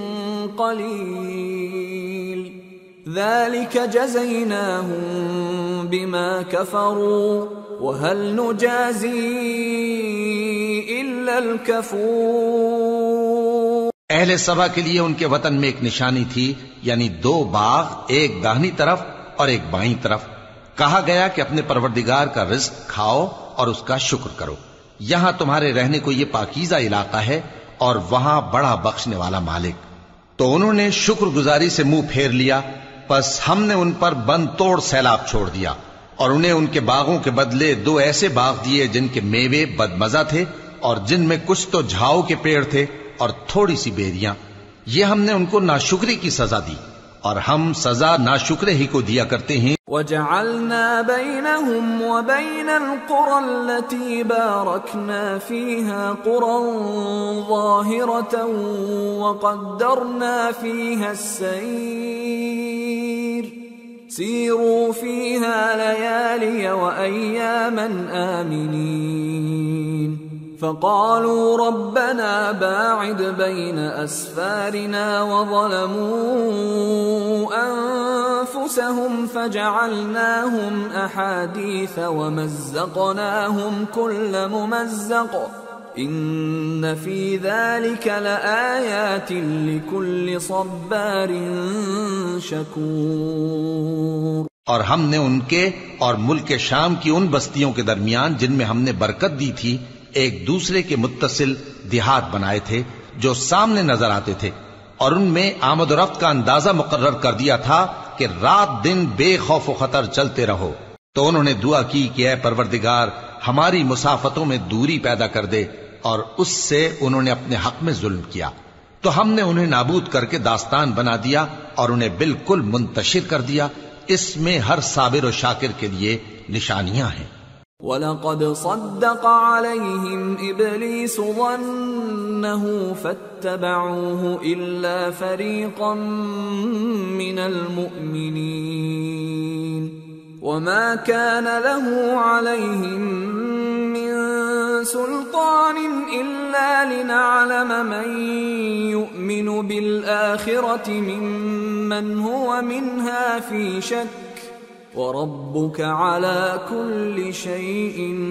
قَلِيلٍ ذَلِكَ جَزَيْنَاهُمْ بِمَا كَفَرُوا وَهَلْ نُجَازِي إِلَّا الْكَفُورَ۔ اہل سبا کے لیے ان کے وطن میں ایک نشانی تھی، یعنی دو باغ، ایک داہنی طرف اور ایک بائیں طرف۔ کہا گیا کہ اپنے پروردگار کا رزق کھاؤ اور اس کا شکر کرو۔ یہاں تمہارے رہنے کو یہ پاکیزہ علاقہ ہے اور وہاں بڑا بخشنے والا مالک۔ تو انہوں نے شکر گزاری سے منہ پھیر لیا، پس ہم نے ان پر بند توڑ سیلاب چھوڑ دیا، اور انہیں ان کے باغوں کے بدلے دو ایسے باغ دیے جن کے میوے بدمزہ تھے اور جن میں کچھ تو جھاؤ کے پیڑ تھے اور تھوڑی سی بیریاں۔ یہ ہم نے ان کو ناشکری کی سزا دی، اور ہم سزا ناشکرے ہی کو دیا کرتے ہیں۔ وَجَعَلْنَا بَيْنَهُمْ وَبَيْنَ الْقُرَى الَّتِي بَارَكْنَا فِيهَا قُرًى ظَاهِرَةً وَقَدَّرْنَا فِيهَا السَّيْرَ سِيرُوا فِيهَا لَيَالِيَ وَأَيَّامًا آمِنِينَ فَقَالُوا رَبَّنَا بَاعِدْ بَيْنَ أَسْفَارِنَا وَظَلَمُوا أَنفُسَهُمْ فَجَعَلْنَاهُمْ أَحَادِيثَ وَمَزَّقْنَاهُمْ كُلَّ مُمَزَّقٍ إِنَّ فِي ذَلِكَ لَآيَاتٍ لِكُلِّ صَبَّارٍ شَكُورٍ۔ اور ہم نے ان کے اور ملک شام کی ان بستیوں کے درمیان جن میں ہم نے برکت دی تھی ایک دوسرے کے متصل دیہات بنائے تھے جو سامنے نظر آتے تھے، اور ان میں آمد و رفت کا اندازہ مقرر کر دیا تھا کہ رات دن بے خوف و خطر چلتے رہو۔ تو انہوں نے دعا کی کہ اے پروردگار ہماری مسافتوں میں دوری پیدا کر دے، اور اس سے انہوں نے اپنے حق میں ظلم کیا، تو ہم نے انہیں نابود کر کے داستان بنا دیا اور انہیں بالکل منتشر کر دیا۔ اس میں ہر صابر و شاکر کے لیے نشانیاں ہیں۔ وَلَقَدْ صَدَّقَ عَلَيْهِمْ إِبْلِيسُ ظَنَّهُ فَاتَّبَعُوهُ إِلَّا فَرِيقًا مِّنَ الْمُؤْمِنِينَ وَمَا كَانَ لَهُ عَلَيْهِمْ مِّن سُلْطَانٍ إِلَّا لِنَعْلَمَ مَن يُؤْمِنُ بِالْآخِرَةِ مِمَّنْ هُوَ مِنْهَا فِي شَكٍّ وَرَبُّكَ عَلَى كُلِّ شَيْءٍ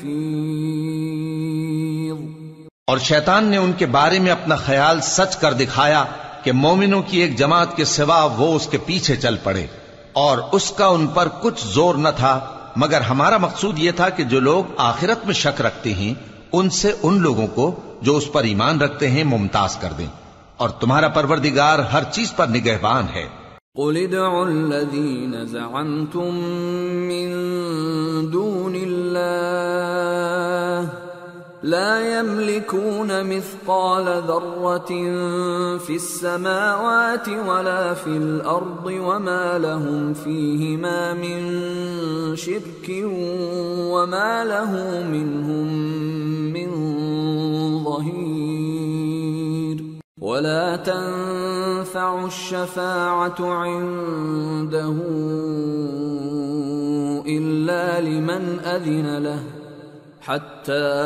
حَفِيظٌ۔ اور شیطان نے ان کے بارے میں اپنا خیال سچ کر دکھایا کہ مومنوں کی ایک جماعت کے سوا وہ اس کے پیچھے چل پڑے، اور اس کا ان پر کچھ زور نہ تھا، مگر ہمارا مقصود یہ تھا کہ جو لوگ آخرت میں شک رکھتے ہیں ان سے ان لوگوں کو جو اس پر ایمان رکھتے ہیں ممتاز کر دیں، اور تمہارا پروردگار ہر چیز پر نگہبان ہے۔ قُلِ ادْعُوا الَّذِينَ زَعَمْتُم مِّن دُونِ اللَّهِ لَا يَمْلِكُونَ مِثْقَالَ ذَرَّةٍ فِي السَّمَاوَاتِ وَلَا فِي الْأَرْضِ وَمَا لَهُمْ فِيهِمَا مِن شِرْكٍ وَمَا لَهُ مِنْهُم مِّن ظَهِيرٍ وَلَا تَنفَعُ الشَّفَاعَةُ عِندَهُ إِلَّا لِمَنْ أَذِنَ لَهُ حَتَّى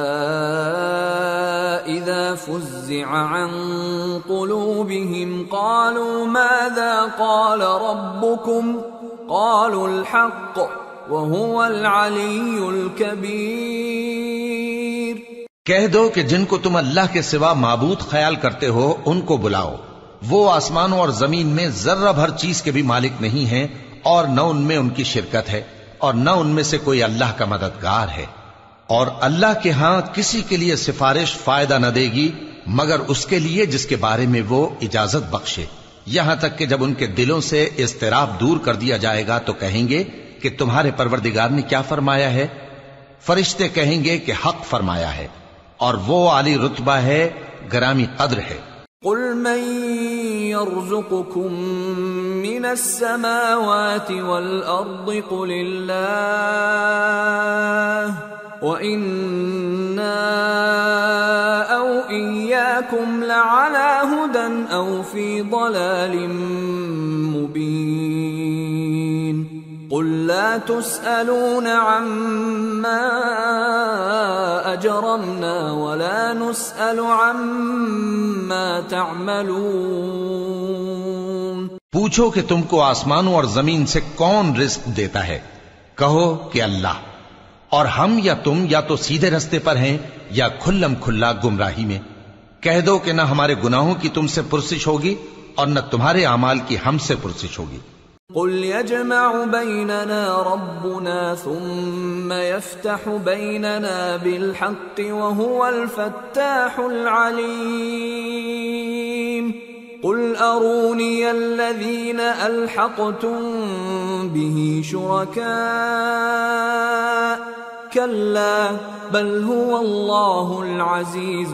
إِذَا فُزِّعَ عَن قُلُوبِهِمْ قَالُوا مَاذَا قَالَ رَبُّكُمْ قَالُوا الْحَقَّ وَهُوَ الْعَلِيُّ الْكَبِيرُ۔ کہہ دو کہ جن کو تم اللہ کے سوا معبود خیال کرتے ہو ان کو بلاؤ، وہ آسمانوں اور زمین میں ذرہ بھر چیز کے بھی مالک نہیں ہیں، اور نہ ان میں ان کی شرکت ہے، اور نہ ان میں سے کوئی اللہ کا مددگار ہے، اور اللہ کے ہاں کسی کے لیے سفارش فائدہ نہ دے گی مگر اس کے لیے جس کے بارے میں وہ اجازت بخشے، یہاں تک کہ جب ان کے دلوں سے اضطراب دور کر دیا جائے گا تو کہیں گے کہ تمہارے پروردگار نے کیا فرمایا ہے؟ فرشتے کہیں گے کہ حق فرمایا ہے، اور وہ عالی رتبہ ہے، گرامی قدر ہے۔ قُلْ مَن يَرْزُقُكُم مِّنَ السَّمَاوَاتِ وَالْأَرْضِ قُلِ اللَّهُ وَإِنَّا أَوْ إِيَّاكُمْ لَعَلَى هُدًى أَوْ فِي ضَلَالٍ مُّبِينٍ قُلْ لَا تُسْأَلُونَ عَمَّا أَجْرَمْنَا وَلَا نُسْأَلُ عَمَّا تَعْمَلُونَ۔ پوچھو کہ تم کو آسمانوں اور زمین سے کون رزق دیتا ہے؟ کہو کہ اللہ، اور ہم یا تم یا تو سیدھے رستے پر ہیں یا کھلم کھلا گمراہی میں۔ کہہ دو کہ نہ ہمارے گناہوں کی تم سے پرسش ہوگی اور نہ تمہارے اعمال کی ہم سے پرسش ہوگی۔ قُلْ يَجْمَعُ بَيْنَنَا رَبُّنَا ثُمَّ يَفْتَحُ بَيْنَنَا بِالْحَقِّ وَهُوَ الْفَتَّاحُ الْعَلِيمُ قُلْ أَرُونِيَ الَّذِينَ أَلْحَقْتُم بِهِ شُرَكَاءَ كَلَّا بَلْ هُوَ اللَّهُ الْعَزِيزُ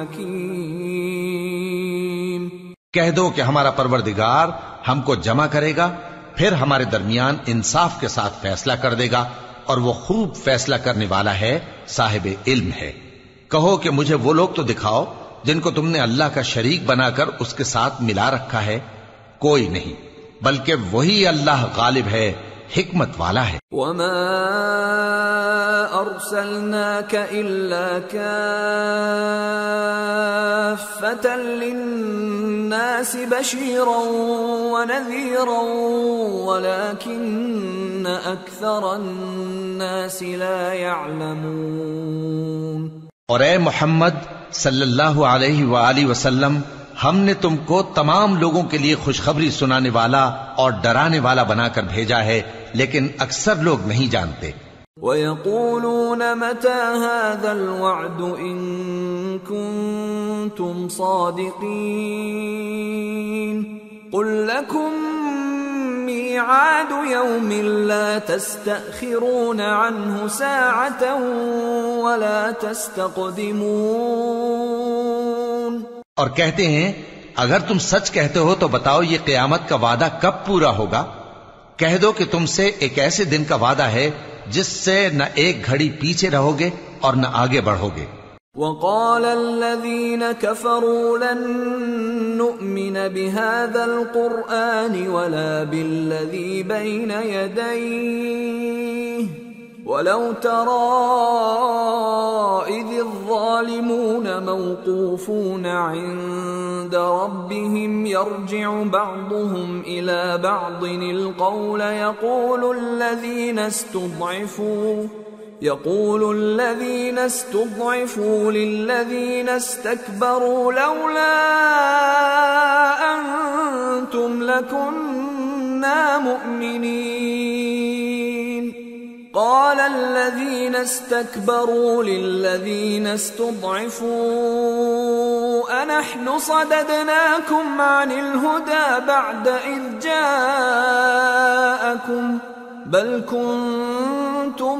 الْحَكِيمُ۔ کہہ دو کہ ہمارا پروردگار ہم کو جمع کرے گا، پھر ہمارے درمیان انصاف کے ساتھ فیصلہ کر دے گا، اور وہ خوب فیصلہ کرنے والا ہے، صاحب علم ہے۔ کہو کہ مجھے وہ لوگ تو دکھاؤ جن کو تم نے اللہ کا شریک بنا کر اس کے ساتھ ملا رکھا ہے، کوئی نہیں، بلکہ وہی اللہ غالب ہے، حکمت والا ہے۔ وَمَا أَرْسَلْنَاكَ إِلَّا كَافَّةً لِلنَّاسِ بَشِيرًا وَنَذِيرًا وَلَكِنَّ أَكْثَرَ النَّاسِ لَا يَعْلَمُونَ۔ اور اے محمد صلی اللہ علیہ وآلہ وسلم، ہم نے تم کو تمام لوگوں کے لیے خوشخبری سنانے والا اور ڈرانے والا بنا کر بھیجا ہے، لیکن اکثر لوگ نہیں جانتے۔ وَيَقُولُونَ مَتَى هَذَا الْوَعْدُ إِن كُنتُمْ صَادِقِينَ قُل لَّكُم مِّيعَادُ يَوْمٍ لَّا تَسْتَأْخِرُونَ عَنْهُ سَاعَةً وَلَا تَسْتَقْدِمُونَ۔ اور کہتے ہیں اگر تم سچ کہتے ہو تو بتاؤ یہ قیامت کا وعدہ کب پورا ہوگا؟ کہہ دو کہ تم سے ایک ایسے دن کا وعدہ ہے جس سے نہ ایک گھڑی پیچھے رہو گے اور نہ آگے بڑھو گے۔ وَقَالَ الَّذِينَ كَفَرُوا لَن نُّؤْمِنَ بِهَذَا الْقُرْآنِ وَلَا بِالَّذِي بَيْنَ يَدَيْهِ وَلَوْ تَرَىٰ إِذِ الظَّالِمُونَ مَوْقُوفُونَ عِندَ رَبِّهِمْ يَرْجِعُ بَعْضُهُمْ إِلَىٰ بَعْضٍ الْقَوْلَ يَقُولُ الَّذِينَ اسْتُضْعِفُوا يقول الذين استضعفوا للذين استكبروا لولا أنتم لكنا مؤمنين قال الذين استكبروا للذين استضعفوا أنحن صددناكم عن الهدى بعد إذ جاءكم بل كنتم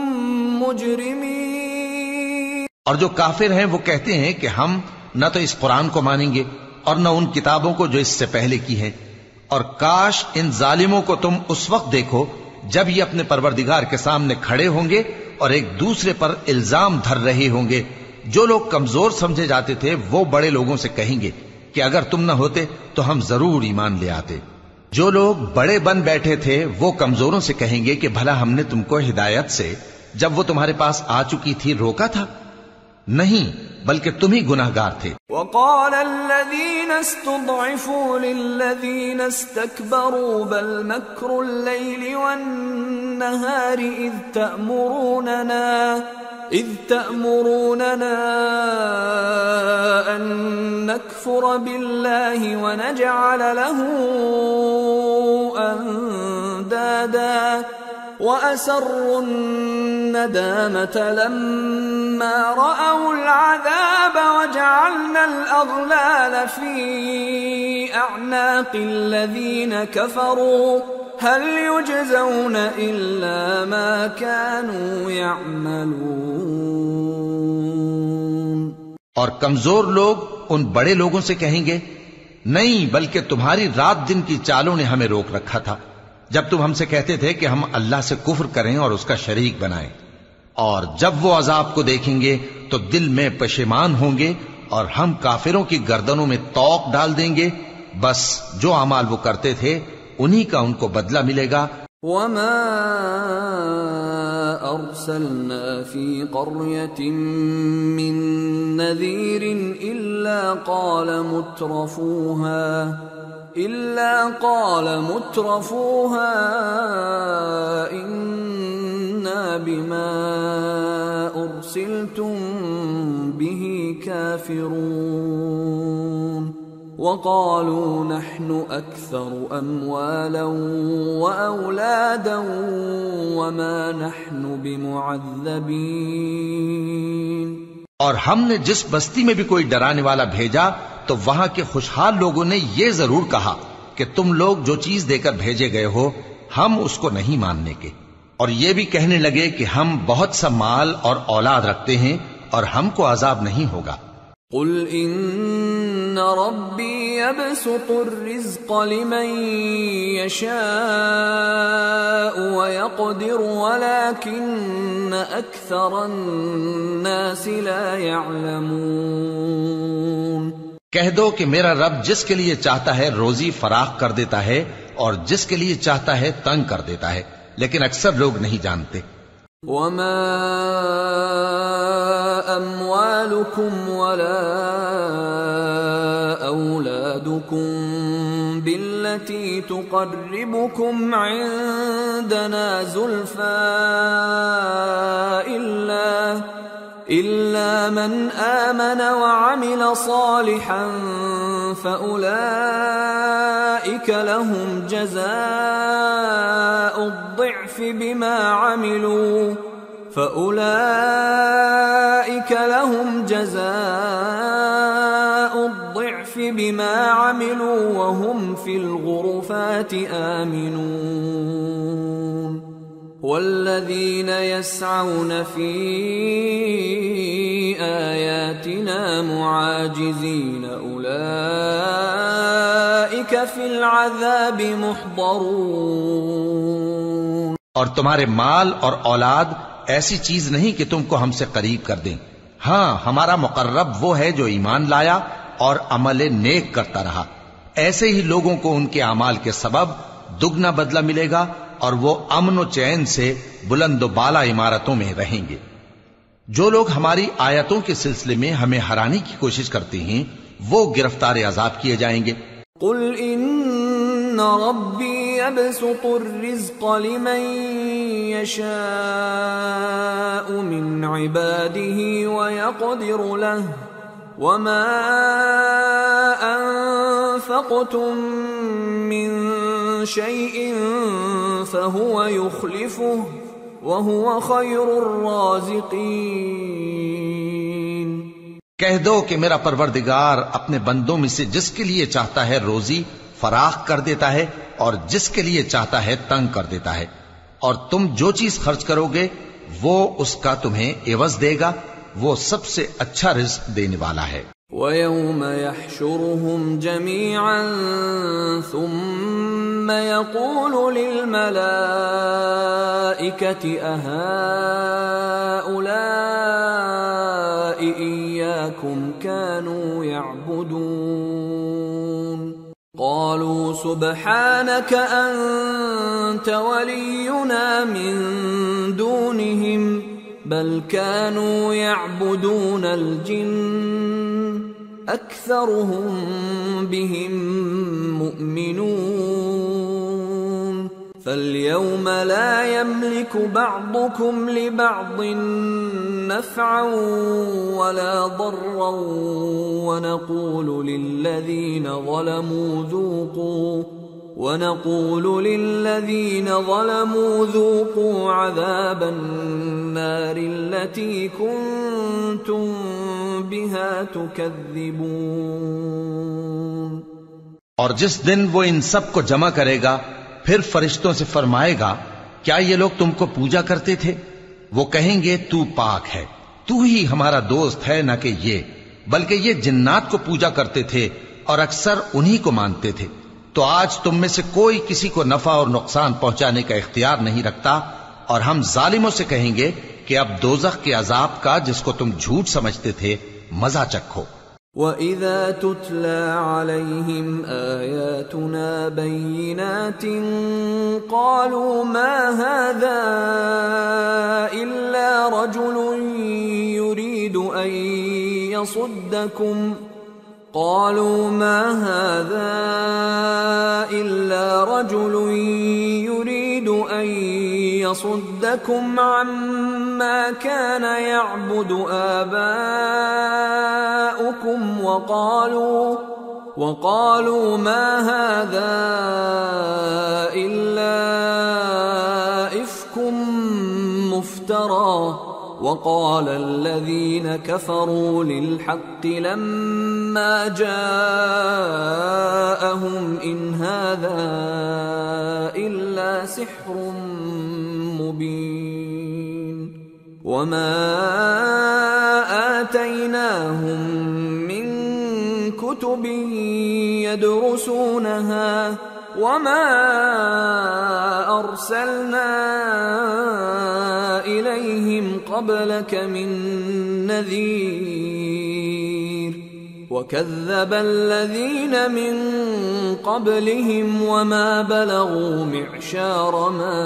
مجرمین۔ اور جو کافر ہیں وہ کہتے ہیں کہ ہم نہ تو اس قرآن کو مانیں گے اور نہ ان کتابوں کو جو اس سے پہلے کی ہیں، اور کاش ان ظالموں کو تم اس وقت دیکھو جب یہ اپنے پروردگار کے سامنے کھڑے ہوں گے اور ایک دوسرے پر الزام دھر رہے ہوں گے۔ جو لوگ کمزور سمجھے جاتے تھے وہ بڑے لوگوں سے کہیں گے کہ اگر تم نہ ہوتے تو ہم ضرور ایمان لے آتے۔ جو لوگ بڑے بن بیٹھے تھے وہ کمزوروں سے کہیں گے کہ بھلا ہم نے تم کو ہدایت سے جب وہ تمہارے پاس آ چکی تھی روکا تھا؟ نہیں، بلکہ تم ہی گناہگار تھے۔ وقال الذين استضعفوا للذين استكبروا بل مكر الليل والنهار إذ تأمروننا إذ تأمروننا أن نكفر بالله ونجعل له أندادا وَأَسَرُّوا النَّدَامَةَ لَمَّا رَأَوُا الْعَذَابَ وَجَعَلْنَا الْأَغْلَالَ فِي أَعْنَاقِ الَّذِينَ كَفَرُوا هَلْ يُجْزَوْنَ إِلَّا مَا كَانُوا يَعْمَلُونَ۔ اور کمزور لوگ ان بڑے لوگوں سے کہیں گے نہیں، بلکہ تمہاری رات دن کی چالوں نے ہمیں روک رکھا تھا جب تم ہم سے کہتے تھے کہ ہم اللہ سے کفر کریں اور اس کا شریک بنائیں، اور جب وہ عذاب کو دیکھیں گے تو دل میں پشیمان ہوں گے اور ہم کافروں کی گردنوں میں طوق ڈال دیں گے۔ بس جو اعمال وہ کرتے تھے انہی کا ان کو بدلہ ملے گا۔ وَمَا أَرْسَلْنَا فِي قَرْيَةٍ مِّن نَّذِيرٍ إِلَّا قَالَ مُتْرَفُوهَا إِلَّا قَالَ مُتْرَفُوهَا إِنَّا بِمَا أُرْسِلْتُم بِهِ كَافِرُونَ وَقَالُوا نَحْنُ أَكْثَرُ أَمْوَالًا وَأَوْلَادًا وَمَا نَحْنُ بِمُعَذَّبِينَ۔ اور ہم نے جس بستی میں بھی کوئی ڈرانے والا بھیجا تو وہاں کے خوشحال لوگوں نے یہ ضرور کہا کہ تم لوگ جو چیز دے کر بھیجے گئے ہو ہم اس کو نہیں ماننے کے، اور یہ بھی کہنے لگے کہ ہم بہت سا مال اور اولاد رکھتے ہیں اور ہم کو عذاب نہیں ہوگا۔ قل ان ربی یبسط الرزق لمن یشاء ویقدر ولكن اکثر الناس لا يعلمون۔ کہہ دو کہ میرا رب جس کے لیے چاہتا ہے روزی فراخ کر دیتا ہے اور جس کے لیے چاہتا ہے تنگ کر دیتا ہے، لیکن اکثر لوگ نہیں جانتے۔ وما اموالكم ولا اولادكم بالتي تقربكم عندنا زلفى الا إلا من آمن وعمل صالحا فأولئك لهم جزاء الضعف بما عملوا فأولئك لهم جزاء الضعف بما عملوا وهم في الغرفات آمنون والذين يسعون في آياتنا معاجزين أولئك في العذاب محضرون. اور تمہارے مال اور اولاد ایسی چیز نہیں کہ تم کو ہم سے قریب کر دیں. ہاں ہمارا مقرب وہ ہے جو ایمان لایا اور عمل نیک کرتا رہا. ایسے ہی لوگوں کو ان کے اعمال کے سبب دگنا بدلہ ملے گا اور وہ امن و چین سے بلند و بالا عمارتوں میں رہیں گے. جو لوگ ہماری آیتوں کے سلسلے میں ہمیں ہرانے کی کوشش کرتے ہیں وہ گرفتار عذاب کیے جائیں گے. قل ان ربی یبسط الرزق لمن یشاء من عباده ویقدر له وما انفقتم من شيء فهو يخلفه وهو خير الرازقين. کہہ دو کہ میرا پروردگار اپنے بندوں میں سے جس کے لیے چاہتا ہے روزی فراخ کر دیتا ہے اور جس کے لیے چاہتا ہے تنگ کر دیتا ہے، اور تم جو چیز خرچ کرو گے وہ اس کا تمہیں عوض دے گا، وہ سب سے اچھا رزق دینے والا ہے. وَيَوْمَ يَحْشُرُهُمْ جَمِيعًا ثُمَّ يَقُولُ لِلْمَلَائِكَةِ أَهَؤُلَاءِ إِيَّاكُمْ كَانُوا يَعْبُدُونَ قَالُوا سُبْحَانَكَ أَنْتَ وَلِيُّنَا مِنْ دُونِهِمْ بل كانوا يعبدون الجن أكثرهم بهم مؤمنون فاليوم لا يملك بعضكم لبعض نفعا ولا ضرا ونقول للذين ظلموا ذوقوا وَنَقُولُ لِلَّذِينَ ظَلَمُوا ذُوقُوا عَذَابَ النَّارِ الَّتِي كُنتُم بِهَا تُكَذِّبُونَ. اور جس دن وہ ان سب کو جمع کرے گا پھر فرشتوں سے فرمائے گا کیا یہ لوگ تم کو پوجا کرتے تھے؟ وہ کہیں گے تو پاک ہے، تو ہی ہمارا دوست ہے، نہ کہ یہ، بلکہ یہ جنات کو پوجا کرتے تھے اور اکثر انہی کو مانتے تھے. تو آج تم میں سے کوئی کسی کو نفع اور نقصان پہنچانے کا اختیار نہیں رکھتا، اور ہم ظالموں سے کہیں گے کہ اب دوزخ کے عذاب کا جس کو تم جھوٹ سمجھتے تھے مزہ چکھو. وَإِذَا تُتْلَى عَلَيْهِمْ آيَاتُنَا بَيِّنَاتٍ قَالُوا مَا هَذَا إِلَّا رَجُلٌ يُرِيدُ أَن يَصُدَّكُمْ قالوا ما هذا إلا رجل يريد أن يصدكم عما كان يعبد آباؤكم وقالوا وقالوا ما هذا إلا إفك مفترى وقال الذين كفروا للحق لما جاءهم إن هذا إلا سحر مبين وما آتيناهم من كتب يدرسونها وما أرسلنا إليهم قبلك من نذير وكذب الذين من قبلهم وما بلغوا معشار ما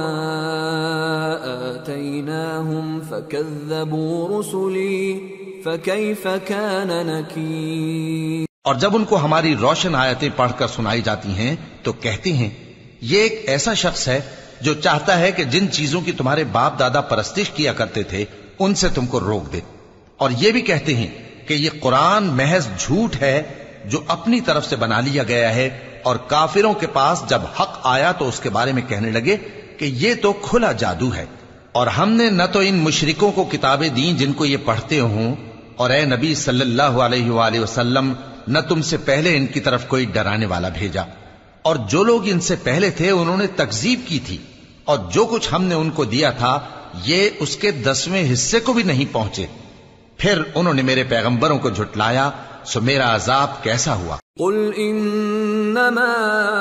آتيناهم فكذبوا رسلي فكيف كان نكير. اور جب ان کو ہماری روشن آیتیں پڑھ کر سنائی جاتی ہیں تو کہتے ہیں یہ ایک ایسا شخص ہے جو چاہتا ہے کہ جن چیزوں کی تمہارے باپ دادا پرستش کیا کرتے تھے ان سے تم کو روک دے. اور یہ بھی کہتے ہیں کہ یہ قرآن محض جھوٹ ہے جو اپنی طرف سے بنا لیا گیا ہے، اور کافروں کے پاس جب حق آیا تو اس کے بارے میں کہنے لگے کہ یہ تو کھلا جادو ہے۔ اور ہم نے نہ تو ان مشرکوں کو کتابیں دیں جن کو یہ پڑھتے ہوں، اور اے نبی صلی اللہ علیہ وآلہ وسلم نہ تم سے پہلے ان کی طرف کوئی ڈرانے والا بھیجا، اور جو لوگ ان سے پہلے تھے انہوں نے تکذیب کی تھی، اور جو کچھ ہم نے ان کو دیا تھا یہ اس کے دسویں حصے کو بھی نہیں پہنچے۔ پھر انہوں نے میرے پیغمبروں کو جھٹلایا، سو میرا عذاب کیسا ہوا۔ قل انما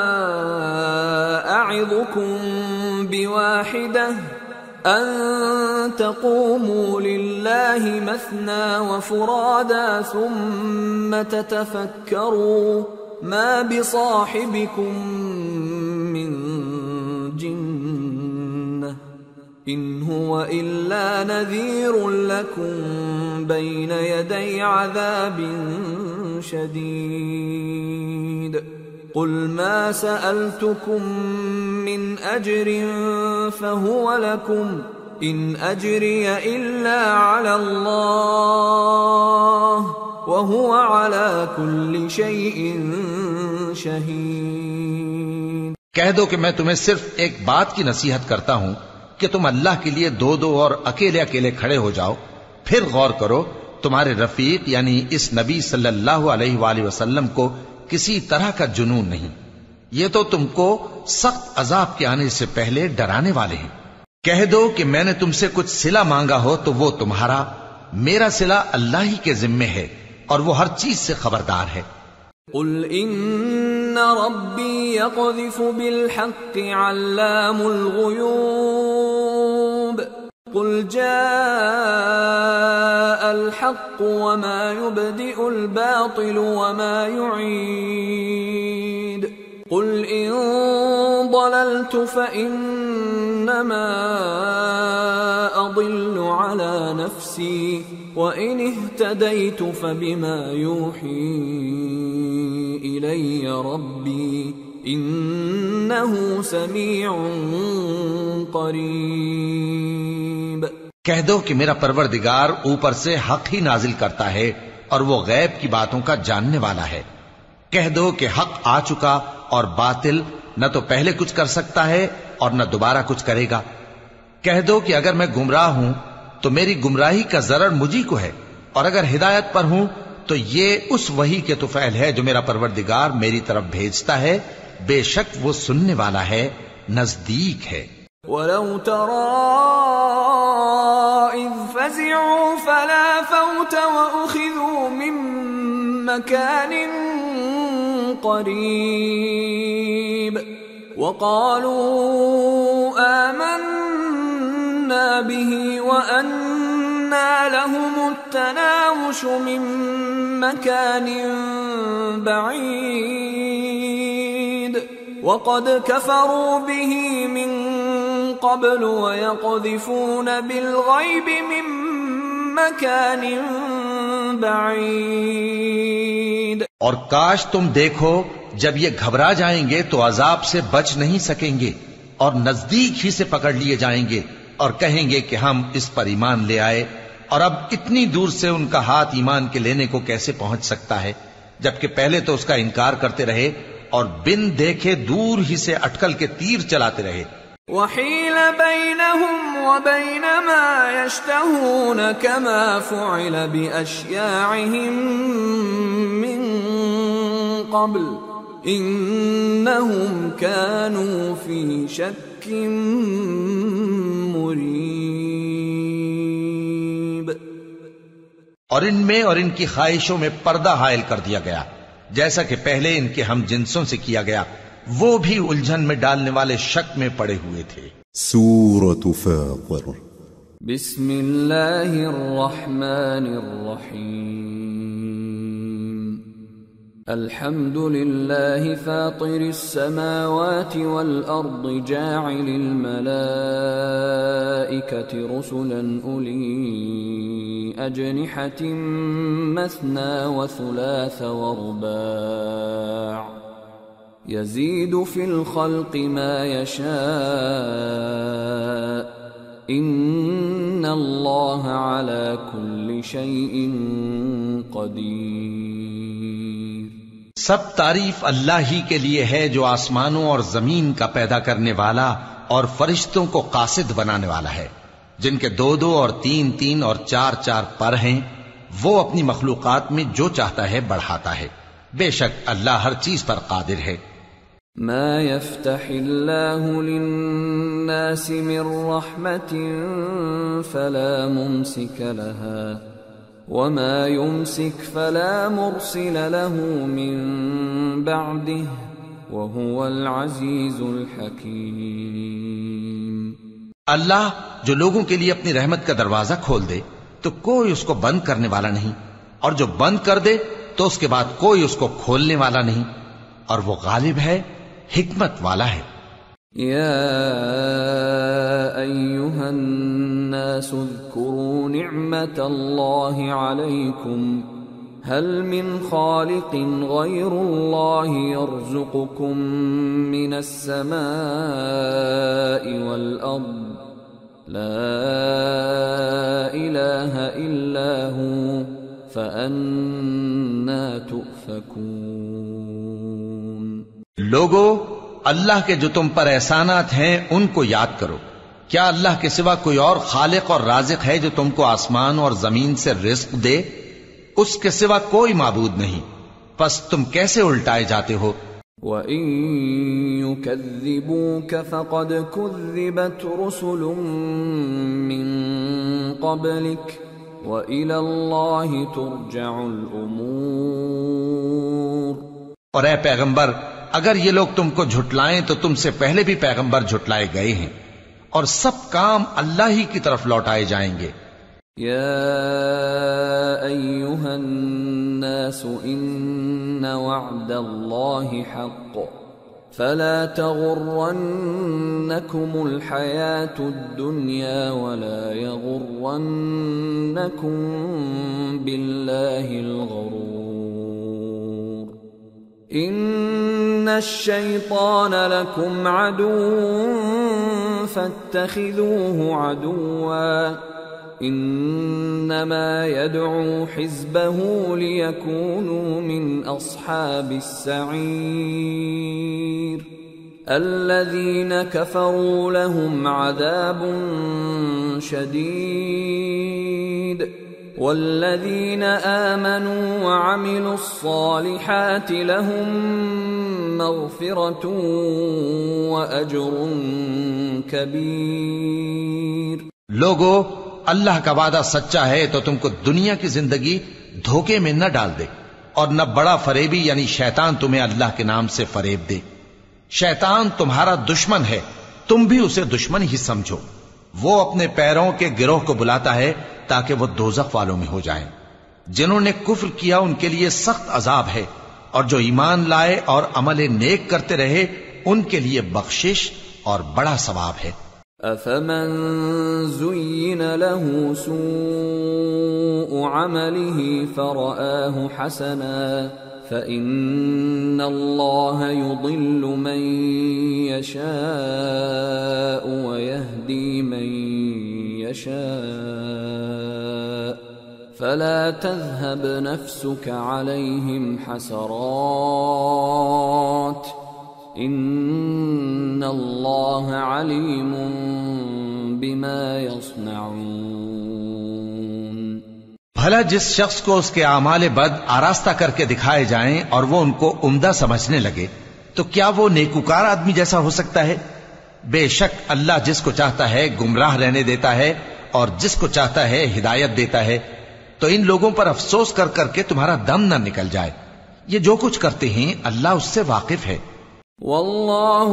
اعظكم بواحدة ان تقوموا لله مثنى وفرادا ثم تتفكروا ما بصاحبكم من جنة ان هو الا نذير لكم بين يدي عذاب شديد قل ما سألتكم من أجر فهو لكم إن أجري إلا على الله وهو على كل شيء شهيد۔ کہہ دو کہ میں تمہیں صرف ایک بات کی نصیحت کرتا ہوں کہ تم اللہ کے لیے دو دو اور اکیلے اکیلے کھڑے ہو جاؤ، پھر غور کرو تمہارے رفیق یعنی اس نبی صلی اللہ علیہ وآلہ وسلم کو کسی طرح کا جنون نہیں، یہ تو تم کو سخت عذاب کے آنے سے پہلے ڈرانے والے ہیں۔ کہہ دو کہ میں نے تم سے کچھ صلہ مانگا ہو تو وہ تمہارا، میرا صلہ اللہ ہی کے ذمے ہے اور وہ ہر چیز سے خبردار ہے۔ قل ان ربی یقذف بالحق علام الغیوب قل جاء الحق وما يبدئ الباطل وما يعيد قل إن ضللت فإنما أضل على نفسي وإن اهتديت فبما يوحي إلي ربي إنه سميع قریب۔ کہہ دو کہ میرا پروردگار اوپر سے حق ہی نازل کرتا ہے اور وہ غیب کی باتوں کا جاننے والا ہے۔ کہہ دو کہ حق آ چکا اور باطل نہ تو پہلے کچھ کر سکتا ہے اور نہ دوبارہ کچھ کرے گا۔ کہہ دو کہ اگر میں گمراہ ہوں تو میری گمراہی کا ضرر مجھی کو ہے، اور اگر ہدایت پر ہوں تو یہ اس وحی کے طفیل ہے جو میرا پروردگار میری طرف بھیجتا ہے، بے شک وہ سننے والا ہے، نزدیک ہے۔ وَلَوْ تَرَىٰ إِذْ فَزِعُوا فَلَا فَوْتَ وَأُخِذُوا مِن مَّكَانٍ قَرِيبٍ وَقَالُوا آمَنَّا بِهِ وَأَنَّىٰ لَهُمُ التَّنَاوُشُ مِن مَّكَانٍ بَعِيدٍ وَقَدْ كَفَرُوا بِهِ مِن قبل ويقذفون بالغيب من مكان بعيد۔ اور کاش تم دیکھو جب یہ گھبرا جائیں گے تو عذاب سے بچ نہیں سکیں گے اور نزدیک ہی سے پکڑ لیے جائیں گے اور کہیں گے کہ ہم اس پر ایمان لے آئے، اور اب اتنی دور سے ان کا ہاتھ ایمان کے لینے کو کیسے پہنچ سکتا ہے، جبکہ پہلے تو اس کا انکار کرتے رہے اور بن دیکھے دور ہی سے اٹکل کے تیر چلاتے رہے۔ وحيل بينهم وبين ما يشتهون كما فعل بأشياعهم من قبل إنهم كانوا في شك مريب۔ اور ان میں اور ان کی خواہشوں میں پردہ حائل کر دیا گیا، جیسا کہ پہلے ان کے ہم جنسوں سے کیا گیا، وہ بھی الجھن میں ڈالنے والے شک میں پڑے ہوئے تھے۔ سورة فاطر بسم اللہ الرحمن الرحیم الحمد للہ فاطر السماوات والارض جاعل الملائکة رسلا اولی اجنحة مثنى وثلاث ورباع يزيد في الخلق ما يشاء إن اللہ علی کل شیء قدیر۔ سب تعریف اللہ ہی کے لیے ہے جو آسمانوں اور زمین کا پیدا کرنے والا اور فرشتوں کو قاصد بنانے والا ہے، جن کے دو دو اور تین تین اور چار چار پر ہیں۔ وہ اپنی مخلوقات میں جو چاہتا ہے بڑھاتا ہے، بے شک اللہ ہر چیز پر قادر ہے۔ ما يفتح اللہ للناس من رحمت فلا ممسک لها وما يمسك فلا مرسل له من بعده وهو العزيز الحكيم۔ اللہ جو لوگوں کے لیے اپنی رحمت کا دروازہ کھول دے تو کوئی اس کو بند کرنے والا نہیں، اور جو بند کر دے تو اس کے بعد کوئی اس کو کھولنے والا نہیں، اور وہ غالب ہے، حکمت والا ہے۔ یا ایھا الناس اذکروا نعمت اللہ علیکم هل من خالق غیر اللہ یرزقکم من السماء والارض لا الہ الا هو فأنا تؤفکون۔ لوگو، اللہ کے جو تم پر احسانات ہیں ان کو یاد کرو۔ کیا اللہ کے سوا کوئی اور خالق اور رازق ہے جو تم کو آسمان اور زمین سے رزق دے؟ اس کے سوا کوئی معبود نہیں، پس تم کیسے الٹائے جاتے ہو؟ وَإِن يُكَذِّبُوكَ فَقَدْ كُذِّبَتْ رُسُلٌ مِّن قَبْلِكَ وَإِلَى اللَّهِ تُرْجَعُ الْأُمُورُ۔ اور اے پیغمبر، اگر یہ لوگ تم کو جھٹلائیں تو تم سے پہلے بھی پیغمبر جھٹلائے گئے ہیں، اور سب کام اللہ ہی کی طرف لوٹائے جائیں گے۔ یا ایھا الناس ان وعد اللہ حق فلا تغرنکم الحیاة الدنیا ولا یغرنکم باللہ الغرور۔ ان الشیطان لکم عدو فاتخذوه عدوا انما يدعو حزبه ليكونوا من اصحاب السعير الذين كفروا لهم عذاب شديد والذين آمنوا وعملوا الصالحات لهم مغفرة وأجر كبير۔ لوگو، اللہ کا وعدہ سچا ہے تو تم کو دنیا کی زندگی دھوکے میں نہ ڈال دے، اور نہ بڑا فریبی یعنی شیطان تمہیں اللہ کے نام سے فریب دے۔ شیطان تمہارا دشمن ہے، تم بھی اسے دشمن ہی سمجھو۔ وہ اپنے پیروں کے گروہ کو بلاتا ہے تاکہ وہ دوزخ والوں میں ہو جائیں۔ جنہوں نے کفر کیا ان کے لیے سخت عذاب ہے، اور جو ایمان لائے اور عمل نیک کرتے رہے ان کے لیے بخشش اور بڑا ثواب ہے۔ افمن زین له سوء عمله فرآه حسنا فإن الله يضل من يشاء ويهدي من يشاء فلا تذهب نفسك عليهم حسرات ان اللہ علیم بما یصنعون۔ بھلا جس شخص کو اس کے اعمال بد آراستہ کر کے دکھائے جائیں اور وہ ان کو عمدہ سمجھنے لگے تو کیا وہ نیکوکار آدمی جیسا ہو سکتا ہے؟ بے شک اللہ جس کو چاہتا ہے گمراہ رہنے دیتا ہے اور جس کو چاہتا ہے ہدایت دیتا ہے۔ تو ان لوگوں پر افسوس کر کر کے تمہارا دم نہ نکل جائے، یہ جو کچھ کرتے ہیں اللہ اس سے واقف ہے۔ واللہ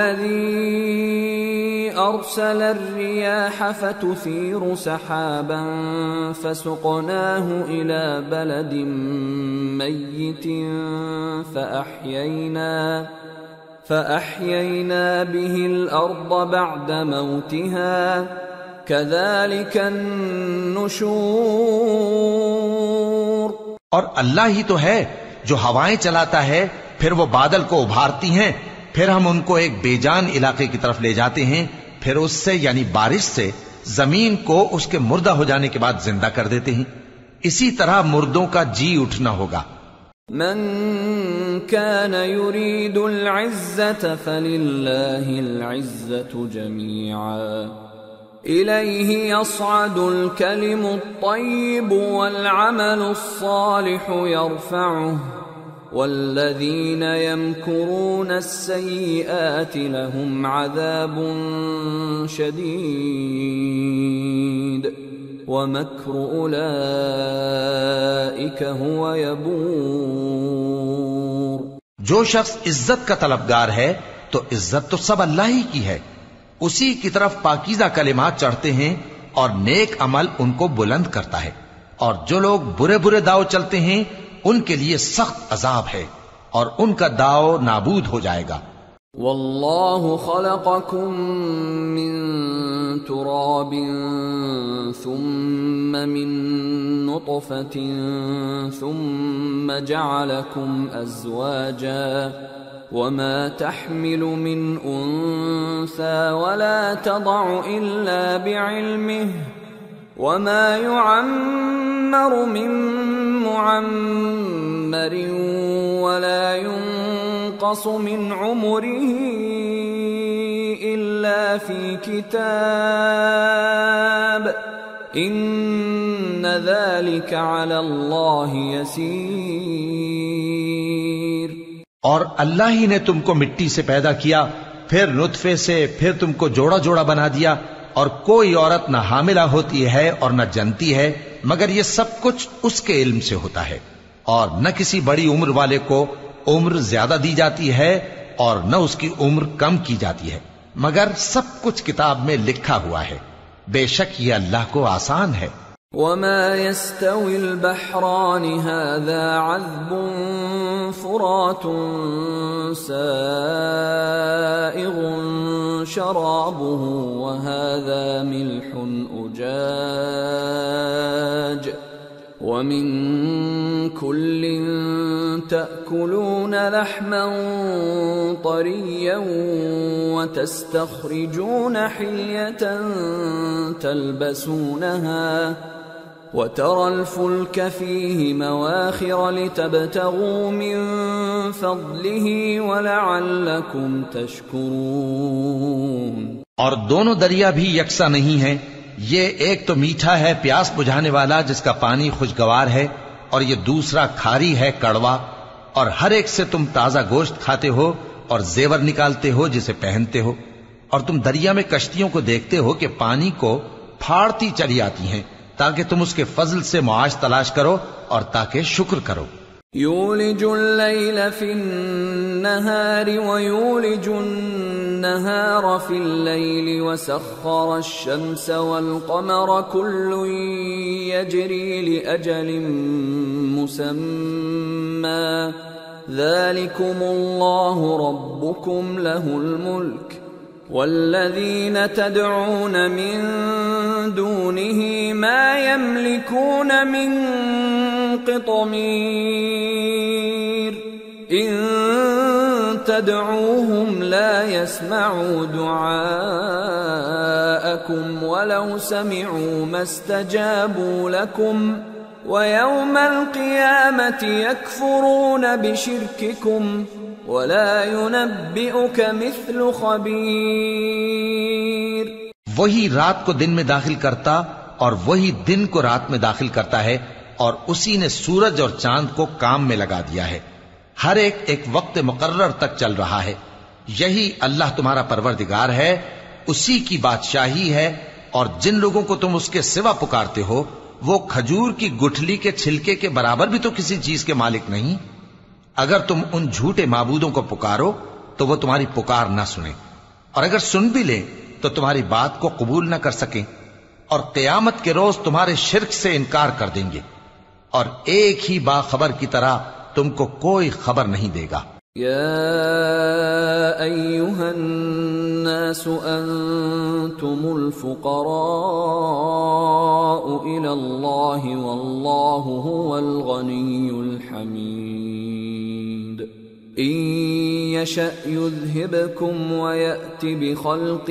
الذی ارسل الرياح فتثير سحابا فسقناه الى بلد ميت فاحيينا فاحيينا به الارض بعد موتها كذلك النشور۔ اور اللہ ہی تو ہے جو ہوائیں چلاتا ہے، پھر وہ بادل کو ابھارتی ہیں، پھر ہم ان کو ایک بے جان علاقے کی طرف لے جاتے ہیں، پھر اس سے یعنی بارش سے زمین کو اس کے مردہ ہو جانے کے بعد زندہ کر دیتے ہیں، اسی طرح مردوں کا جی اٹھنا ہوگا۔ من كان يريد العزة فلله العزة جميعا إليه يصعد الكلم الطيب والعمل الصالح يرفعه والذين يمكرون السيئات لهم عذاب شديد ومكر أولئك هو يبور۔ جو شخص عزت کا طلبگار ہے تو عزت تو سب اللہ ہی کی ہے، اسی کی طرف پاکیزہ کلمات چڑھتے ہیں اور نیک عمل ان کو بلند کرتا ہے، اور جو لوگ برے برے داؤ چلتے ہیں ان کے لیے سخت عذاب ہے اور ان کا داؤ نابود ہو جائے گا۔ واللہ خلقکم من تراب ثم من نطفة ثم جعلکم ازواجا وما تحمل من انثى ولا تضع الا بعلمه وما يعمر من معمر ولا ينقص من عمره إلا في كتاب إن ذلك على الله يسير۔ اور اللہ ہی نے تم کو مٹی سے پیدا کیا، پھر نطفے سے، پھر تم کو جوڑا جوڑا بنا دیا، اور کوئی عورت نہ حاملہ ہوتی ہے اور نہ جنتی ہے مگر یہ سب کچھ اس کے علم سے ہوتا ہے، اور نہ کسی بڑی عمر والے کو عمر زیادہ دی جاتی ہے اور نہ اس کی عمر کم کی جاتی ہے، مگر سب کچھ کتاب میں لکھا ہوا ہے، بے شک یہ اللہ کو آسان ہے۔ وما يستوي البحران هذا عذب فرات سائغ شرابه وهذا ملح أجاج ومن كل تأكلون لحما طريا وتستخرجون حلية تلبسونها وترى الفلك فيه مواخر لتبتغوا من فضله ولعلكم تشكرون۔ اور دونوں دریا بھی یکساں نہیں ہیں، یہ ایک تو میٹھا ہے پیاس بجھانے والا جس کا پانی خوشگوار ہے، اور یہ دوسرا کھاری ہے کڑوا، اور ہر ایک سے تم تازہ گوشت کھاتے ہو اور زیور نکالتے ہو جسے پہنتے ہو، اور تم دریا میں کشتیوں کو دیکھتے ہو کہ پانی کو پھاڑتی چلی آتی ہیں تاکہ تم اس کے فضل سے معاش تلاش کرو اور تاکہ شکر کرو۔ یولج اللیل فی النہار ویولج النہار فی اللیل وسخر الشمس والقمر کل یجری لأجل مسمى ذلکم اللہ ربکم له الملک والذین تدعون من دونه ما يملكون من قطمیر ان تدعوهم لا يسمعوا دعاءكم ولو سمعوا ما استجابوا لكم ويوم القيامة يكفرون بشرككم ولا ينبئك مثل خبير۔ وہی رات کو دن میں داخل کرتا اور وہی دن کو رات میں داخل کرتا ہے، اور اسی نے سورج اور چاند کو کام میں لگا دیا ہے، ہر ایک ایک وقت مقرر تک چل رہا ہے۔ یہی اللہ تمہارا پروردگار ہے، اسی کی بادشاہی ہے، اور جن لوگوں کو تم اس کے سوا پکارتے ہو وہ کھجور کی گٹھلی کے چھلکے کے برابر بھی تو کسی چیز کے مالک نہیں۔ اگر تم ان جھوٹے معبودوں کو پکارو تو وہ تمہاری پکار نہ سنیں، اور اگر سن بھی لیں تو تمہاری بات کو قبول نہ کر سکیں، اور قیامت کے روز تمہارے شرک سے انکار کر دیں گے، اور ایک ہی باخبر کی طرح تم کو کوئی خبر نہیں دے گا۔ یا ایھا الناس انتم الفقراء الی اللہ واللہ هو الغنی الحمید ان يشأ يذهبكم ويأت بخلق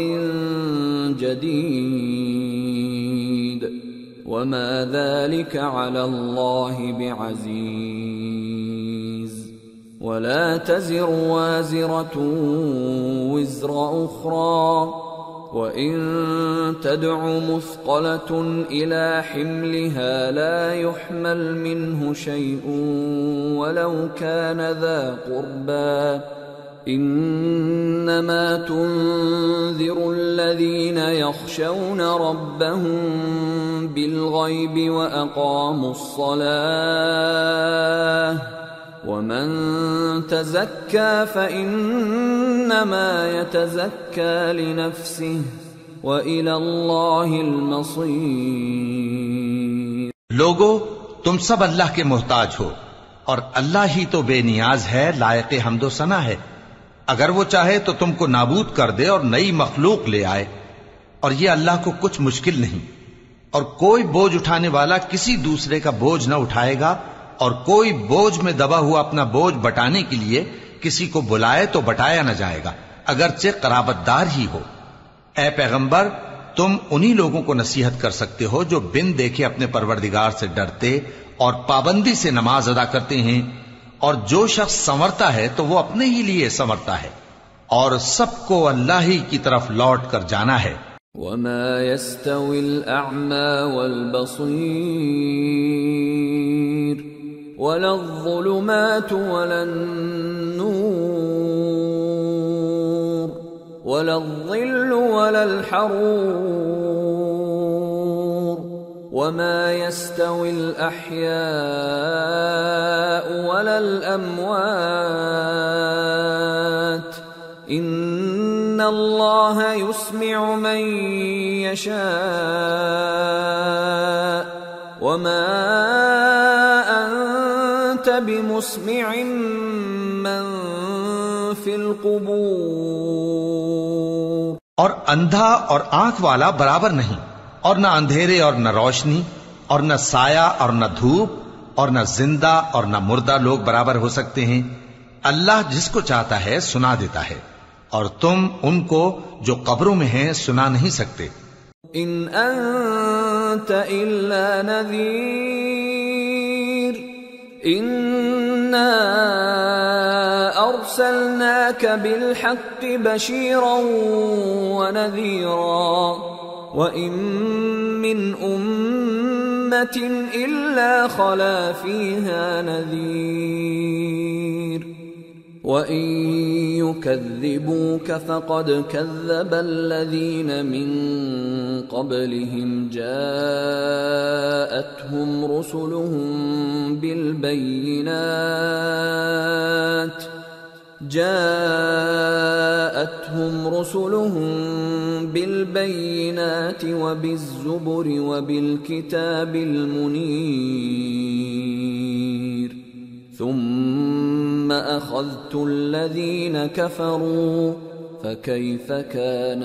جديد وما ذلك على الله بعزيز ولا تزر وازرة وزر أخرى وإن تدع مثقلة إلى حملها لا يحمل منه شيء ولو كان ذا قربى إنما تنذر الذين يخشون ربهم بالغيب وأقاموا الصلاة ومن تزكى فإنما يتزكى لنفسه وإلى الله المصير۔ لوگو تم سب اللہ کے محتاج ہو اور اللہ ہی تو بے نیاز ہے، لائق حمد و ثنا ہے۔ اگر وہ چاہے تو تم کو نابود کر دے اور نئی مخلوق لے آئے، اور یہ اللہ کو کچھ مشکل نہیں۔ اور کوئی بوجھ اٹھانے والا کسی دوسرے کا بوجھ نہ اٹھائے گا، اور کوئی بوجھ میں دبا ہوا اپنا بوجھ بٹانے کے لیے کسی کو بلائے تو بٹایا نہ جائے گا، اگرچہ قرابت دار ہی ہو۔ اے پیغمبر، تم انہی لوگوں کو نصیحت کر سکتے ہو جو بن دیکھے اپنے پروردگار سے ڈرتے اور پابندی سے نماز ادا کرتے ہیں، اور جو شخص سنورتا ہے تو وہ اپنے ہی لیے سنورتا ہے، اور سب کو اللہ ہی کی طرف لوٹ کر جانا ہے۔ وما يستوي الأعمى والبصير ولا الظلمات ولا النور ولا الظل ولا الحرور وما يستوي الأحياء ولا الأموات إن الله يسمع من يشاء وما أنت بمسمع من في القبور۔ اور اندھا اور آنکھ والا برابر نہیں، اور نہ اندھیرے اور نہ روشنی، اور نہ سایہ اور نہ دھوپ، اور نہ زندہ اور نہ مردہ لوگ برابر ہو سکتے ہیں۔ اللہ جس کو چاہتا ہے سنا دیتا ہے، اور تم ان کو جو قبروں میں ہیں سنا نہیں سکتے۔ ان انت الا نذیر انا ارسلناک بالحق بشیرا ونذیرا وَإِن مِّنْ أُمَّةٍ إِلَّا خَلَا فِيهَا نَذِيرٌ وَإِن يُكَذِّبُوكَ فَقَدْ كَذَّبَ الَّذِينَ مِن قَبْلِهِمْ جَاءَتْهُمْ رُسُلُهُم بِالْبَيِّنَاتِ جاءتهم رسلهم بالبينات وبالزبر وبالكتاب المنير ثم أخذت الذين كفروا فكيف كان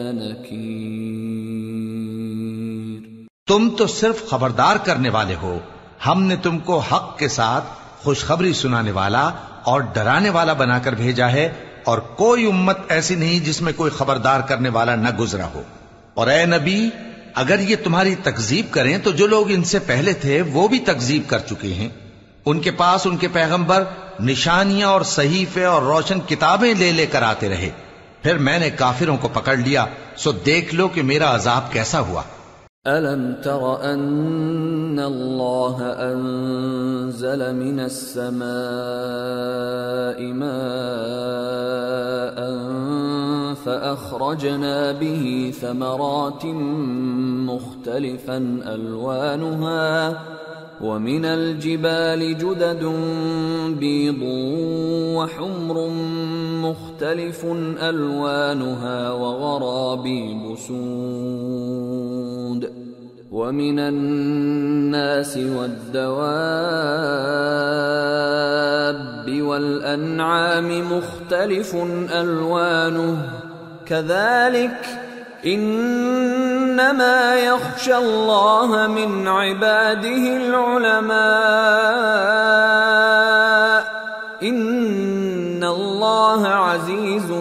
نكير۔ تم تو صرف خبردار کرنے والے ہو، ہم نے تم کو حق کے ساتھ خوشخبری سنانے والا اور ڈرانے والا بنا کر بھیجا ہے، اور کوئی امت ایسی نہیں جس میں کوئی خبردار کرنے والا نہ گزرا ہو۔ اور اے نبی، اگر یہ تمہاری تکذیب کریں تو جو لوگ ان سے پہلے تھے وہ بھی تکذیب کر چکے ہیں۔ ان کے پاس ان کے پیغمبر نشانیاں اور صحیفے اور روشن کتابیں لے لے کر آتے رہے، پھر میں نے کافروں کو پکڑ لیا، سو دیکھ لو کہ میرا عذاب کیسا ہوا۔ أَلَمْ تَرَ أَنَّ اللَّهَ أَنزَلَ مِنَ السَّمَاءِ مَاءً فَأَخْرَجْنَا بِهِ ثَمَرَاتٍ مُخْتَلِفًا أَلْوَانُهَا وَمِنَ الْجِبَالِ جُدَدٌ بِيضٌ وَحُمْرٌ مُخْتَلِفٌ أَلْوَانُهَا وَغَرَابِيبُ سُودٌ وَمِنَ النَّاسِ وَالدَّوَابِّ وَالْأَنْعَامِ مُخْتَلِفٌ أَلْوَانُهُ كَذَلِكَ إِنَّمَا يَخْشَى اللَّهَ مِنْ عِبَادِهِ الْعُلَمَاءُ إِنَّ اللَّهَ اللہ عزیز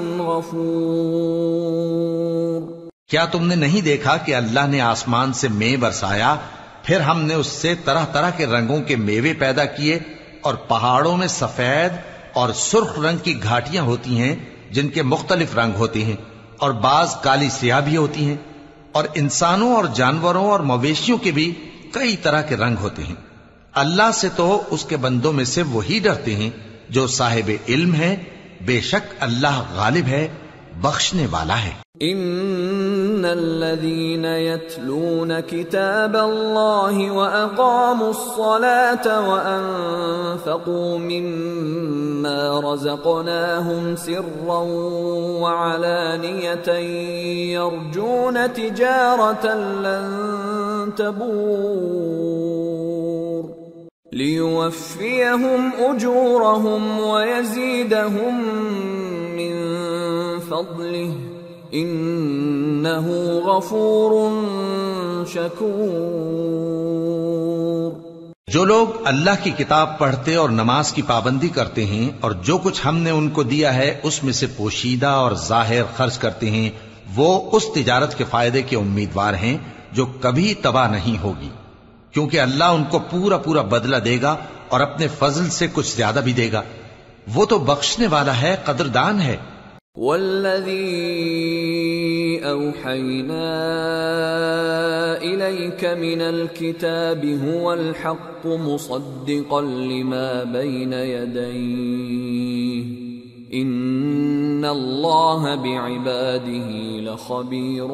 غفور۔ کیا تم نے نہیں دیکھا کہ اللہ نے آسمان سے مے برسایا، پھر ہم نے اس سے طرح طرح کے رنگوں کے میوے پیدا کیے، اور پہاڑوں میں سفید اور سرخ رنگ کی گھاٹیاں ہوتی ہیں جن کے مختلف رنگ ہوتے ہیں، اور بعض کالی سیاہ بھی ہوتی ہیں، اور انسانوں اور جانوروں اور مویشیوں کے بھی کئی طرح کے رنگ ہوتے ہیں۔ اللہ سے تو اس کے بندوں میں سے وہی ڈرتے ہیں جو صاحب علم ہے، بے شک اللہ غالب ہے، بخشنے والا ہے۔ ان الذين يتلون كتاب الله واقاموا الصلاه وانفقوا مما رزقناهم سرا وعلانيه يرجون تجاره لن تبور ليوفيهم اجورهم ويزيدهم من فضله انہ غفور شکور۔ جو لوگ اللہ کی کتاب پڑھتے اور نماز کی پابندی کرتے ہیں اور جو کچھ ہم نے ان کو دیا ہے اس میں سے پوشیدہ اور ظاہر خرچ کرتے ہیں، وہ اس تجارت کے فائدے کے امیدوار ہیں جو کبھی تباہ نہیں ہوگی، کیونکہ اللہ ان کو پورا پورا بدلہ دے گا اور اپنے فضل سے کچھ زیادہ بھی دے گا، وہ تو بخشنے والا ہے، قدردان ہے۔ والذی اوحینا الیک من الکتاب هو الحق مصدقا لما بین یدیہ ان اللہ بعباده لخبیر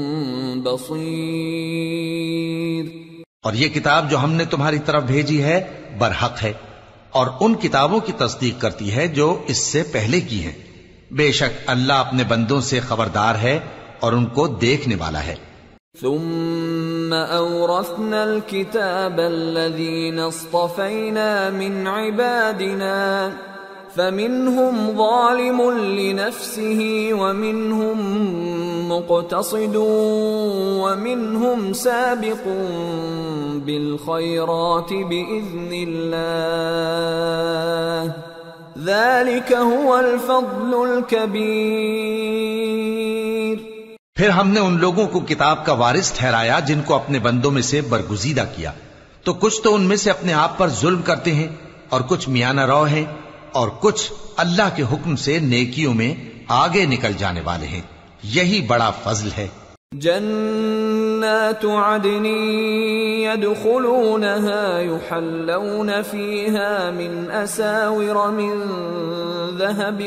بصیر۔ اور یہ کتاب جو ہم نے تمہاری طرف بھیجی ہے برحق ہے، اور ان کتابوں کی تصدیق کرتی ہے جو اس سے پہلے کی ہیں، بے شک اللہ اپنے بندوں سے خبردار ہے اور ان کو دیکھنے والا ہے۔ ثم اورثنا الكتاب الذين اصطفينا من عبادنا فمنهم ظالم لنفسه ومنهم مقتصد ومنهم سابق بالخيرات بإذن الله ذلك هو الفضل الكبير۔ پھر ہم نے ان لوگوں کو کتاب کا وارث ٹھہرایا جن کو اپنے بندوں میں سے برگزیدہ کیا، تو کچھ تو ان میں سے اپنے آپ پر ظلم کرتے ہیں اور کچھ میانہ رو ہیں، اور کچھ اللہ کے حکم سے نیکیوں میں آگے نکل جانے والے ہیں، یہی بڑا فضل ہے۔ جنات عدن يدخلونها يحلون فيها من أساور من ذهب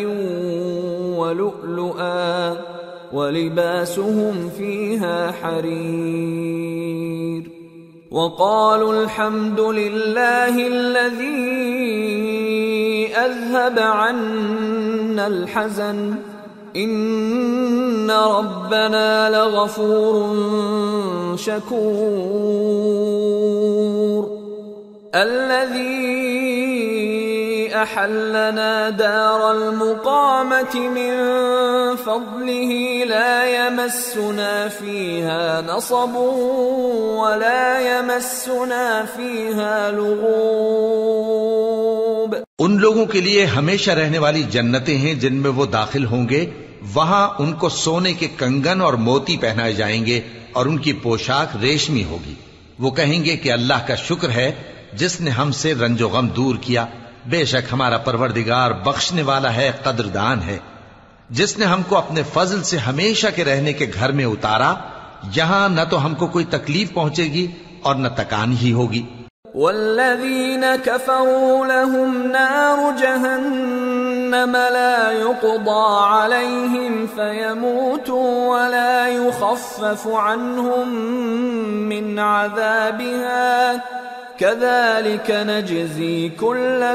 ولؤلؤا ولباسهم فيها حرير وقالوا الحمد لله الذي أذهب عنا الحزن ان ربنا لغفور شکور۔ الذي احلنا دار المقامة من فضله لا يمسنا فيها نصب ولا يمسنا فيها لغوب۔ ان لوگوں کے لیے ہمیشہ رہنے والی جنتیں ہیں جن میں وہ داخل ہوں گے، وہاں ان کو سونے کے کنگن اور موتی پہنائے جائیں گے اور ان کی پوشاک ریشمی ہوگی۔ وہ کہیں گے کہ اللہ کا شکر ہے جس نے ہم سے رنج و غم دور کیا، بے شک ہمارا پروردگار بخشنے والا ہے، قدردان ہے، جس نے ہم کو اپنے فضل سے ہمیشہ کے رہنے کے گھر میں اتارا، یہاں نہ تو ہم کو کوئی تکلیف پہنچے گی اور نہ تکان ہی ہوگی۔ والذین کفروا لهم نار جہنم لا يقضى عليهم فيموتوا ولا يخفف عنهم من عذابها كذلك نجزي كل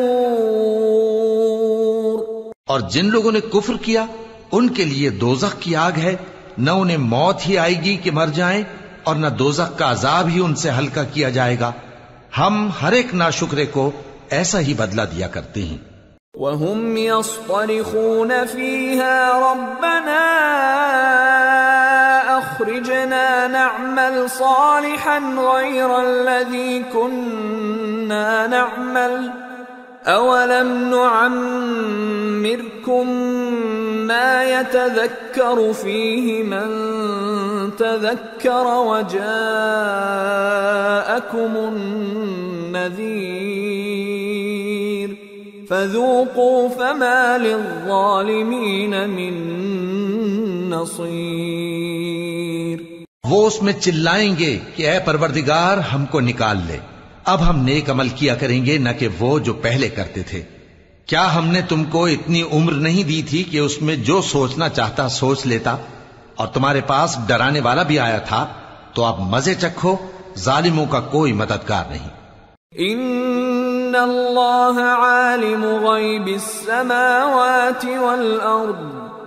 كفور۔ اور جن لوگوں نے کفر کیا ان کے لیے دوزخ کی آگ ہے، نہ انہیں موت ہی آئے گی کہ مر جائیں اور نہ دوزخ کا عذاب ہی ان سے ہلکا کیا جائے گا، ہم ہر ایک ناشکرے کو ایسا ہی بدلہ دیا کرتے ہیں۔ وَهُمْ يَصْطَرِخُونَ فِيهَا رَبَّنَا أَخْرِجْنَا نَعْمَلْ صَالِحًا غَيْرَ الَّذِي كُنَّا نَعْمَلُ أَوَلَمْ نُعَمِّرْكُمْ مَا يَتَذَكَّرُ فِيهِ مَنْ تَذَكَّرَ وَجَاءَكُمُ النَّذِيرُ فَذُوقُوا فَمَا لِلظَّالِمِينَ مِنْ نَصِيرٍ۔ وہ اس میں چلائیں گے کہ اے پروردگار ہم کو نکال لے، اب ہم نیک عمل کیا کریں گے نہ کہ وہ جو پہلے کرتے تھے۔ کیا ہم نے تم کو اتنی عمر نہیں دی تھی کہ اس میں جو سوچنا چاہتا سوچ لیتا، اور تمہارے پاس ڈرانے والا بھی آیا تھا؟ تو اب مزے چکھو، ظالموں کا کوئی مددگار نہیں۔ ان اللہ عالم غیب السماوات والارض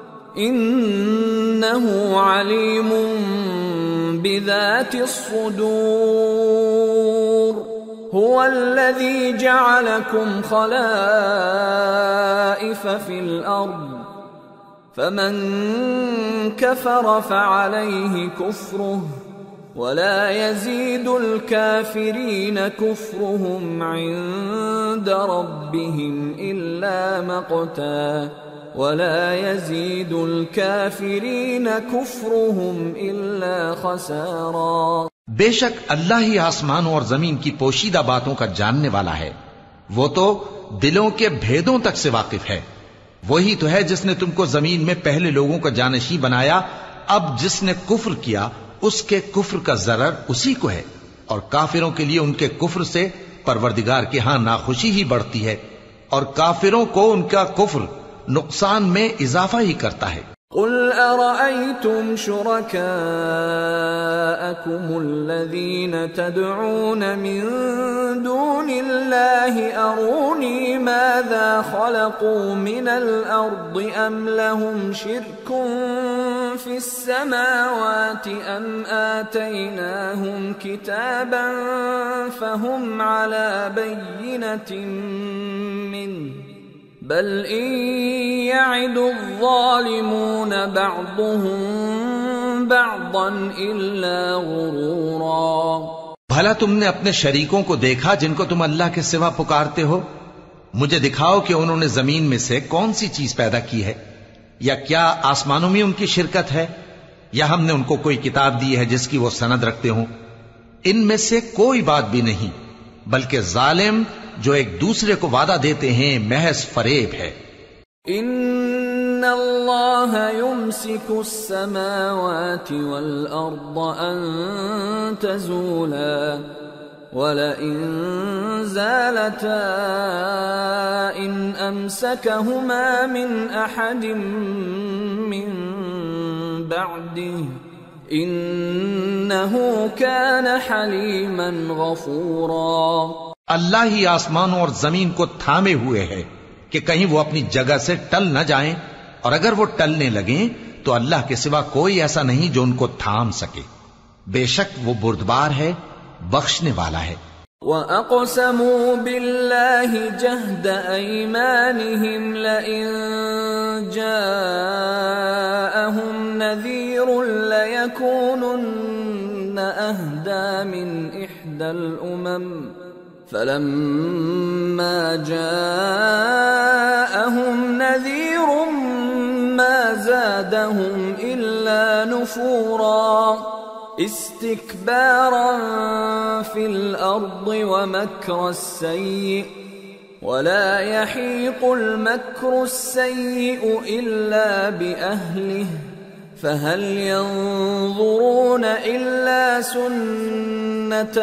انہ علیم بذات الصدور هو الذي جعلكم خلائف في الأرض فمن كفر فعليه كفره ولا يزيد الكافرين كفرهم عند ربهم إلا مقتا ولا يزيد الكافرين كفرهم إلا خسارا۔ بے شک اللہ ہی آسمانوں اور زمین کی پوشیدہ باتوں کا جاننے والا ہے، وہ تو دلوں کے بھیدوں تک سے واقف ہے۔ وہی تو ہے جس نے تم کو زمین میں پہلے لوگوں کا جانشین بنایا، اب جس نے کفر کیا اس کے کفر کا ضرر اسی کو ہے، اور کافروں کے لیے ان کے کفر سے پروردگار کے ہاں ناخوشی ہی بڑھتی ہے، اور کافروں کو ان کا کفر نقصان میں اضافہ ہی کرتا ہے۔ قل أرأيتم شركاءكم الذين تدعون من دون الله أروني ماذا خلقوا من الأرض أم لهم شرك في السماوات أم آتيناهم كتابا فهم على بينة منه بل ان يعد الظالمون بعضهم بعضا الا غرورا۔ بھلا تم نے اپنے شریکوں کو دیکھا جن کو تم اللہ کے سوا پکارتے ہو؟ مجھے دکھاؤ کہ انہوں نے زمین میں سے کون سی چیز پیدا کی ہے، یا کیا آسمانوں میں ان کی شرکت ہے، یا ہم نے ان کو کوئی کتاب دی ہے جس کی وہ سند رکھتے ہوں؟ ان میں سے کوئی بات بھی نہیں، بلکہ ظالم جو ایک دوسرے کو وعدہ دیتے ہیں محض فریب ہے۔ ان اللہ یمسک السماوات والارض ان تزولا ولئن زالتا ان امسکہما من احد من بعده انہ کان حلیما غفورا۔ اللہ ہی آسمانوں اور زمین کو تھامے ہوئے ہے کہ کہیں وہ اپنی جگہ سے ٹل نہ جائیں، اور اگر وہ ٹلنے لگیں تو اللہ کے سوا کوئی ایسا نہیں جو ان کو تھام سکے۔ بے شک وہ بردبار ہے، بخشنے والا ہے۔ وَأَقْسَمُوا بِاللَّهِ جَهْدَ أَيْمَانِهِمْ لَئِن جَاءَهُمْ نَذِيرٌ لَيَكُونُنَّ أَهْدَى مِنْ إِحْدَى الْأُمَمِ فَلَمَّا جَاءَهُمْ نَذِيرٌ مَا زَادَهُمْ إِلَّا نُفُورًا اسْتِكْبَارًا فِي الْأَرْضِ وَمَكْرَ السَّيِّئِ وَلَا يَحِيقُ الْمَكْرُ السَّيِّئُ إِلَّا بِأَهْلِهِ فَهَلْ يَنظُرُونَ إِلَّا سُنَّةَ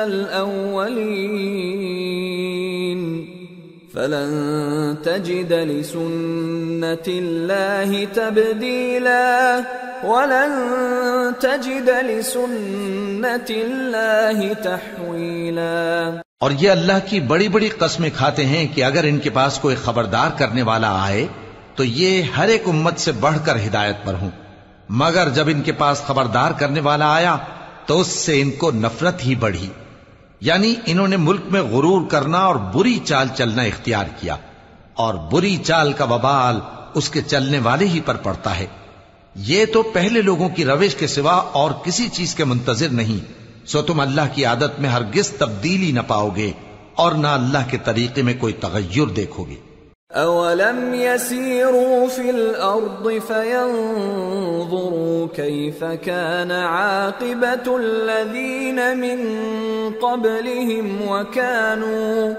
الْأَوَّلِينَ فَلَن تَجِدَ لِسُنَّةِ اللَّهِ تَبْدِيلًا وَلَن تَجِدَ لِسُنَّةِ اللَّهِ تَحْوِيلًا۔ اور یہ اللہ کی بڑی بڑی قسمیں کھاتے ہیں کہ اگر ان کے پاس کوئی خبردار کرنے والا آئے تو یہ ہر ایک امت سے بڑھ کر ہدایت پر ہوں، مگر جب ان کے پاس خبردار کرنے والا آیا تو اس سے ان کو نفرت ہی بڑھی، یعنی انہوں نے ملک میں غرور کرنا اور بری چال چلنا اختیار کیا، اور بری چال کا وبال اس کے چلنے والے ہی پر پڑتا ہے۔ یہ تو پہلے لوگوں کی روش کے سوا اور کسی چیز کے منتظر نہیں، سو تم اللہ کی عادت میں ہرگز تبدیلی نہ پاؤ گے، اور نہ اللہ کے طریقے میں کوئی تغیر دیکھو گے۔ أَوَلَمْ يَسِيرُوا فِي الْأَرْضِ فَيَنظُرُوا كَيْفَ كَانَ عَاقِبَةُ الَّذِينَ مِن قَبْلِهِمْ وَكَانُوا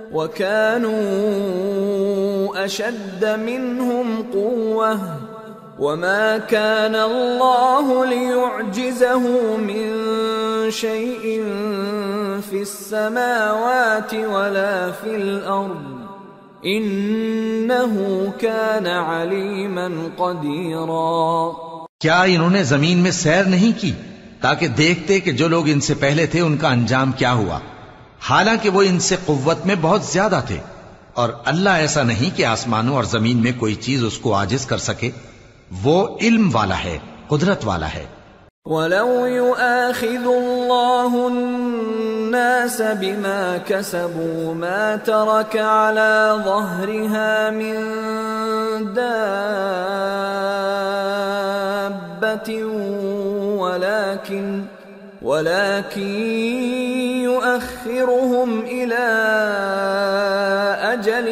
وَكَانُوا أَشَدَّ مِنْهُمْ قُوَّةً وَمَا كَانَ اللَّهُ لِيُعْجِزَهُ مِن شَيْءٍ فِي السَّمَاوَاتِ وَلَا فِي الْأَرْضِ انہ کان علیما قدیرا۔ کیا انہوں نے زمین میں سیر نہیں کی تاکہ دیکھتے کہ جو لوگ ان سے پہلے تھے ان کا انجام کیا ہوا، حالانکہ وہ ان سے قوت میں بہت زیادہ تھے، اور اللہ ایسا نہیں کہ آسمانوں اور زمین میں کوئی چیز اس کو عاجز کر سکے، وہ علم والا ہے، قدرت والا ہے۔ وَلَوْ يُؤَاخِذُ اللَّهُ النَّاسَ بِمَا كَسَبُوا مَا تَرَكَ عَلَى ظَهْرِهَا مِن دَابَّةٍ وَلَكِنْ وَلَكِنْ يُؤَخِّرُهُمْ إِلَى أَجَلٍ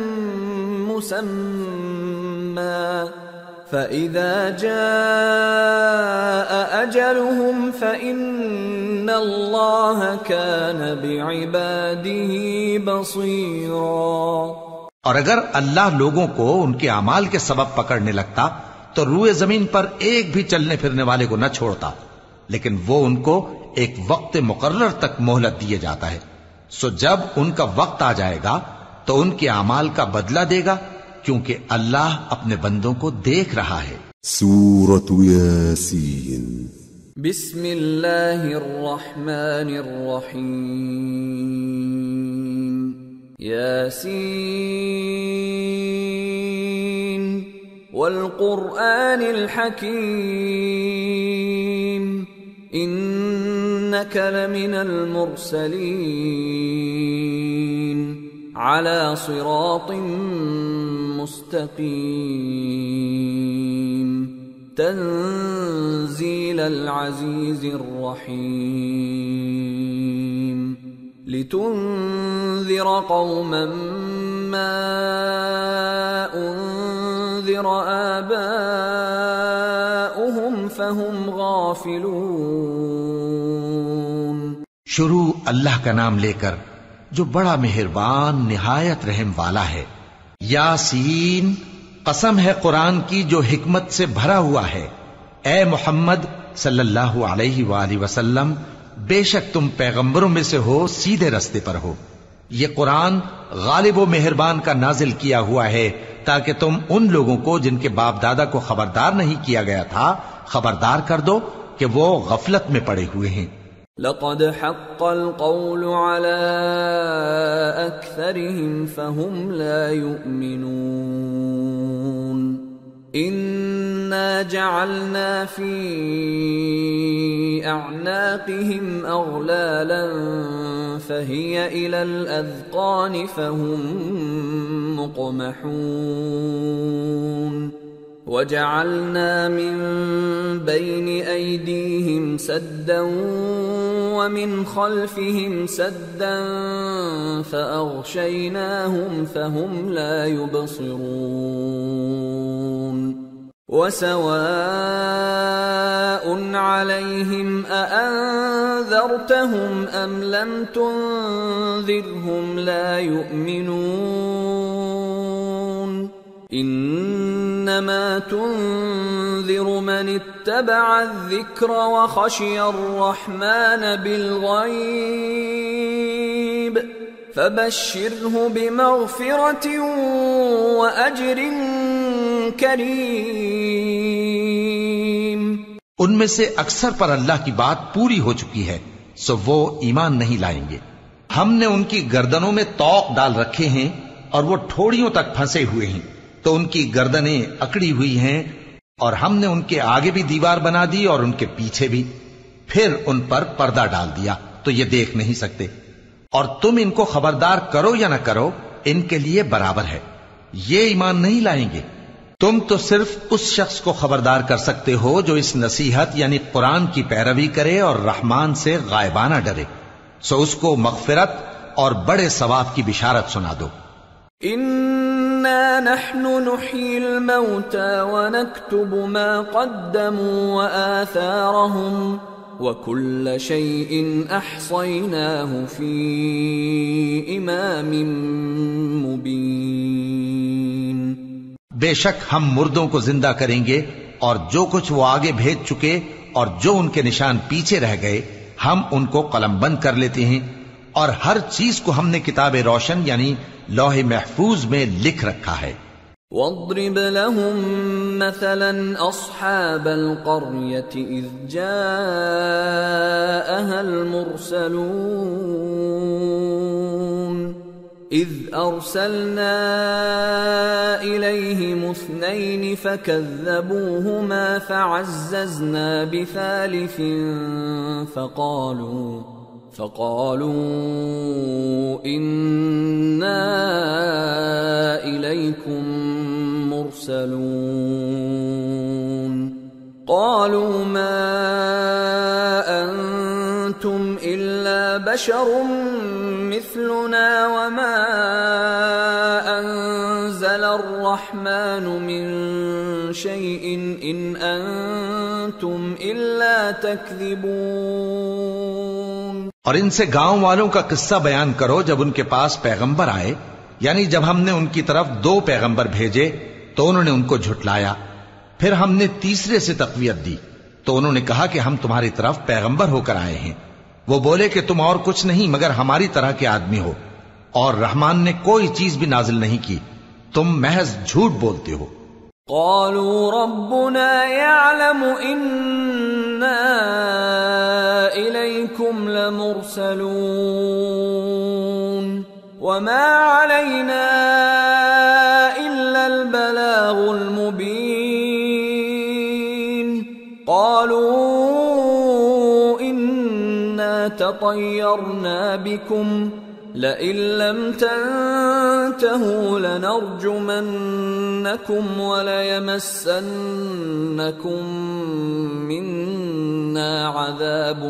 مُّسَمًّى فَإِذَا جَاءَ أَجَلُهُمْ فَإِنَّ اللَّهَ كَانَ بِعِبَادِهِ بَصِيرًا۔ اور اگر اللہ لوگوں کو ان کے اعمال کے سبب پکڑنے لگتا تو روئے زمین پر ایک بھی چلنے پھرنے والے کو نہ چھوڑتا، لیکن وہ ان کو ایک وقت مقرر تک مہلت دیے جاتا ہے، سو جب ان کا وقت آ جائے گا تو ان کے اعمال کا بدلہ دے گا، کیونکہ اللہ اپنے بندوں کو دیکھ رہا ہے۔ سورة یاسین۔ بسم اللہ الرحمن الرحیم۔ یاسین والقرآن الحکیم انک لمن المرسلین على صراط مستقیم تنزیل العزیز الرحیم لتنذر قوما ما انذر آباؤهم فهم غافلون۔ شروع اللہ کا نام لے کر جو بڑا مہربان نہایت رحم والا ہے۔ یاسین، قسم ہے قرآن کی جو حکمت سے بھرا ہوا ہے۔ اے محمد صلی اللہ علیہ وآلہ وسلم، بے شک تم پیغمبروں میں سے ہو، سیدھے رستے پر ہو۔ یہ قرآن غالب و مہربان کا نازل کیا ہوا ہے تاکہ تم ان لوگوں کو جن کے باپ دادا کو خبردار نہیں کیا گیا تھا خبردار کر دو کہ وہ غفلت میں پڑے ہوئے ہیں۔ لقد حق القول على أكثرهم فهم لا يؤمنون إنا جعلنا في أعناقهم أغلالا فهي إلى الأذقان فهم مقمحون وَجَعَلْنَا مِن بَيْنِ أَيْدِيهِمْ سَدًّا وَمِنْ خَلْفِهِمْ سَدًّا فَأَغْشَيْنَاهُمْ فَهُمْ لَا يُبْصِرُونَ وَسَوَاءٌ عَلَيْهِمْ أَأَنذَرْتَهُمْ أَمْ لَمْ تُنذِرْهُمْ لَا يُؤْمِنُونَ انما تنذر من اتبع الذکر وخشی الرحمن بالغیب فبشره بمغفرة واجر کریم۔ ان میں سے اکثر پر اللہ کی بات پوری ہو چکی ہے، سو وہ ایمان نہیں لائیں گے۔ ہم نے ان کی گردنوں میں طوق ڈال رکھے ہیں اور وہ ٹھوڑیوں تک پھنسے ہوئے ہیں، تو ان کی گردنیں اکڑی ہوئی ہیں، اور ہم نے ان کے آگے بھی دیوار بنا دی اور ان کے پیچھے بھی، پھر ان پر پردہ ڈال دیا تو یہ دیکھ نہیں سکتے۔ اور تم ان کو خبردار کرو یا نہ کرو، ان کے لیے برابر ہے، یہ ایمان نہیں لائیں گے۔ تم تو صرف اس شخص کو خبردار کر سکتے ہو جو اس نصیحت یعنی قرآن کی پیروی کرے اور رحمان سے غائبانہ ڈرے، سو اس کو مغفرت اور بڑے ثواب کی بشارت سنا دو۔ اِنَّا نَحْنُ نُحْيِي الْمَوْتَى وَنَكْتُبُ مَا قَدَّمُوا وَآثَارَهُمْ وَكُلَّ شَيْءٍ أَحْصَيْنَاهُ فِي إِمَامٍ مُبِينٍ۔ بے شک ہم مردوں کو زندہ کریں گے، اور جو کچھ وہ آگے بھیج چکے اور جو ان کے نشان پیچھے رہ گئے ہم ان کو قلم بند کر لیتے ہیں، اور ہر چیز کو ہم نے کتاب روشن یعنی لوح محفوظ میں لکھ رکھا ہے۔ وَاضْرِبْ لَهُم مَّثَلًا أَصْحَابَ الْقَرْيَةِ إِذْ جَاءَهَا الْمُرْسَلُونَ إِذْ أَرْسَلْنَا إِلَيْهِمُ اثْنَيْنِ فَكَذَّبُوهُمَا فَعَزَّزْنَا بِثَالِثٍ فَقَالُوا فَقَالُوا إِنَّا إِلَيْكُمْ مُرْسَلُونَ قَالُوا مَا أَنْتُمْ إِلَّا بَشَرٌ مِثْلُنَا وَمَا أَنزَلَ الرَّحْمَنُ مِنْ شَيْءٍ إِنْ أَنْتُمْ إِلَّا تَكْذِبُونَ۔ اور ان سے گاؤں والوں کا قصہ بیان کرو جب ان کے پاس پیغمبر آئے، یعنی جب ہم نے ان کی طرف دو پیغمبر بھیجے تو انہوں نے ان کو جھٹلایا، پھر ہم نے تیسرے سے تقویت دی تو انہوں نے کہا کہ ہم تمہاری طرف پیغمبر ہو کر آئے ہیں۔ وہ بولے کہ تم اور کچھ نہیں مگر ہماری طرح کے آدمی ہو، اور رحمان نے کوئی چیز بھی نازل نہیں کی، تم محض جھوٹ بولتے ہو۔ قالوا ربنا يعلم إنا إليكم لمرسلون وما علينا إلا البلاغ المبين قالوا إنا تطيرنا بكم لئن لم تنتهوا لنرجمنكم وليمسنكم منا عذاب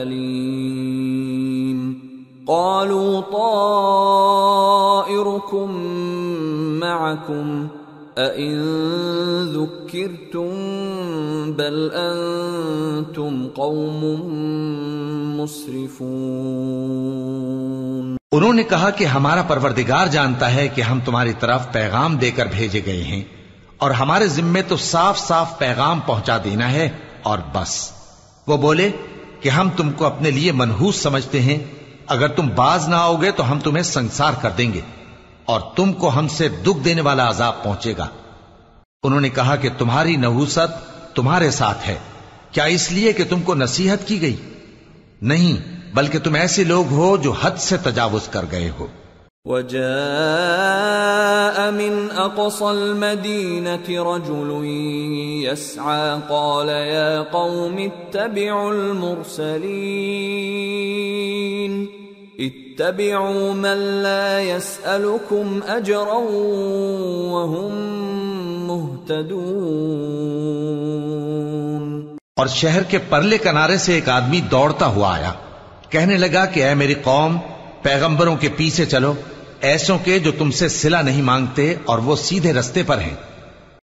أليم قالوا طائركم معكم أئن ذكرتم بل أنتم قوم مسرفون۔ انہوں نے کہا کہ ہمارا پروردگار جانتا ہے کہ ہم تمہاری طرف پیغام دے کر بھیجے گئے ہیں، اور ہمارے ذمے تو صاف صاف پیغام پہنچا دینا ہے اور بس۔ وہ بولے کہ ہم تم کو اپنے لیے منحوس سمجھتے ہیں، اگر تم باز نہ آؤ گے تو ہم تمہیں سنسار کر دیں گے اور تم کو ہم سے دکھ دینے والا عذاب پہنچے گا۔ انہوں نے کہا کہ تمہاری نحوست تمہارے ساتھ ہے، کیا اس لیے کہ تم کو نصیحت کی گئی؟ نہیں، بلکہ تم ایسے لوگ ہو جو حد سے تجاوز کر گئے ہو۔ وَجَاءَ مِنْ أَقْصَى الْمَدِينَةِ رَجُلٌ يَسْعَى قَالَ يَا قَوْمِ اتَّبِعُوا الْمُرْسَلِينَ اتَّبِعُوا مَنْ لَا يَسْأَلُكُمْ أَجْرًا وَهُمْ مُهْتَدُونَ۔ اور شہر کے پرلے کنارے سے ایک آدمی دوڑتا ہوا آیا، کہنے لگا کہ اے میری قوم، پیغمبروں کے پیچھے چلو، ایسوں کے جو تم سے صلہ نہیں مانگتے اور وہ سیدھے رستے پر ہیں۔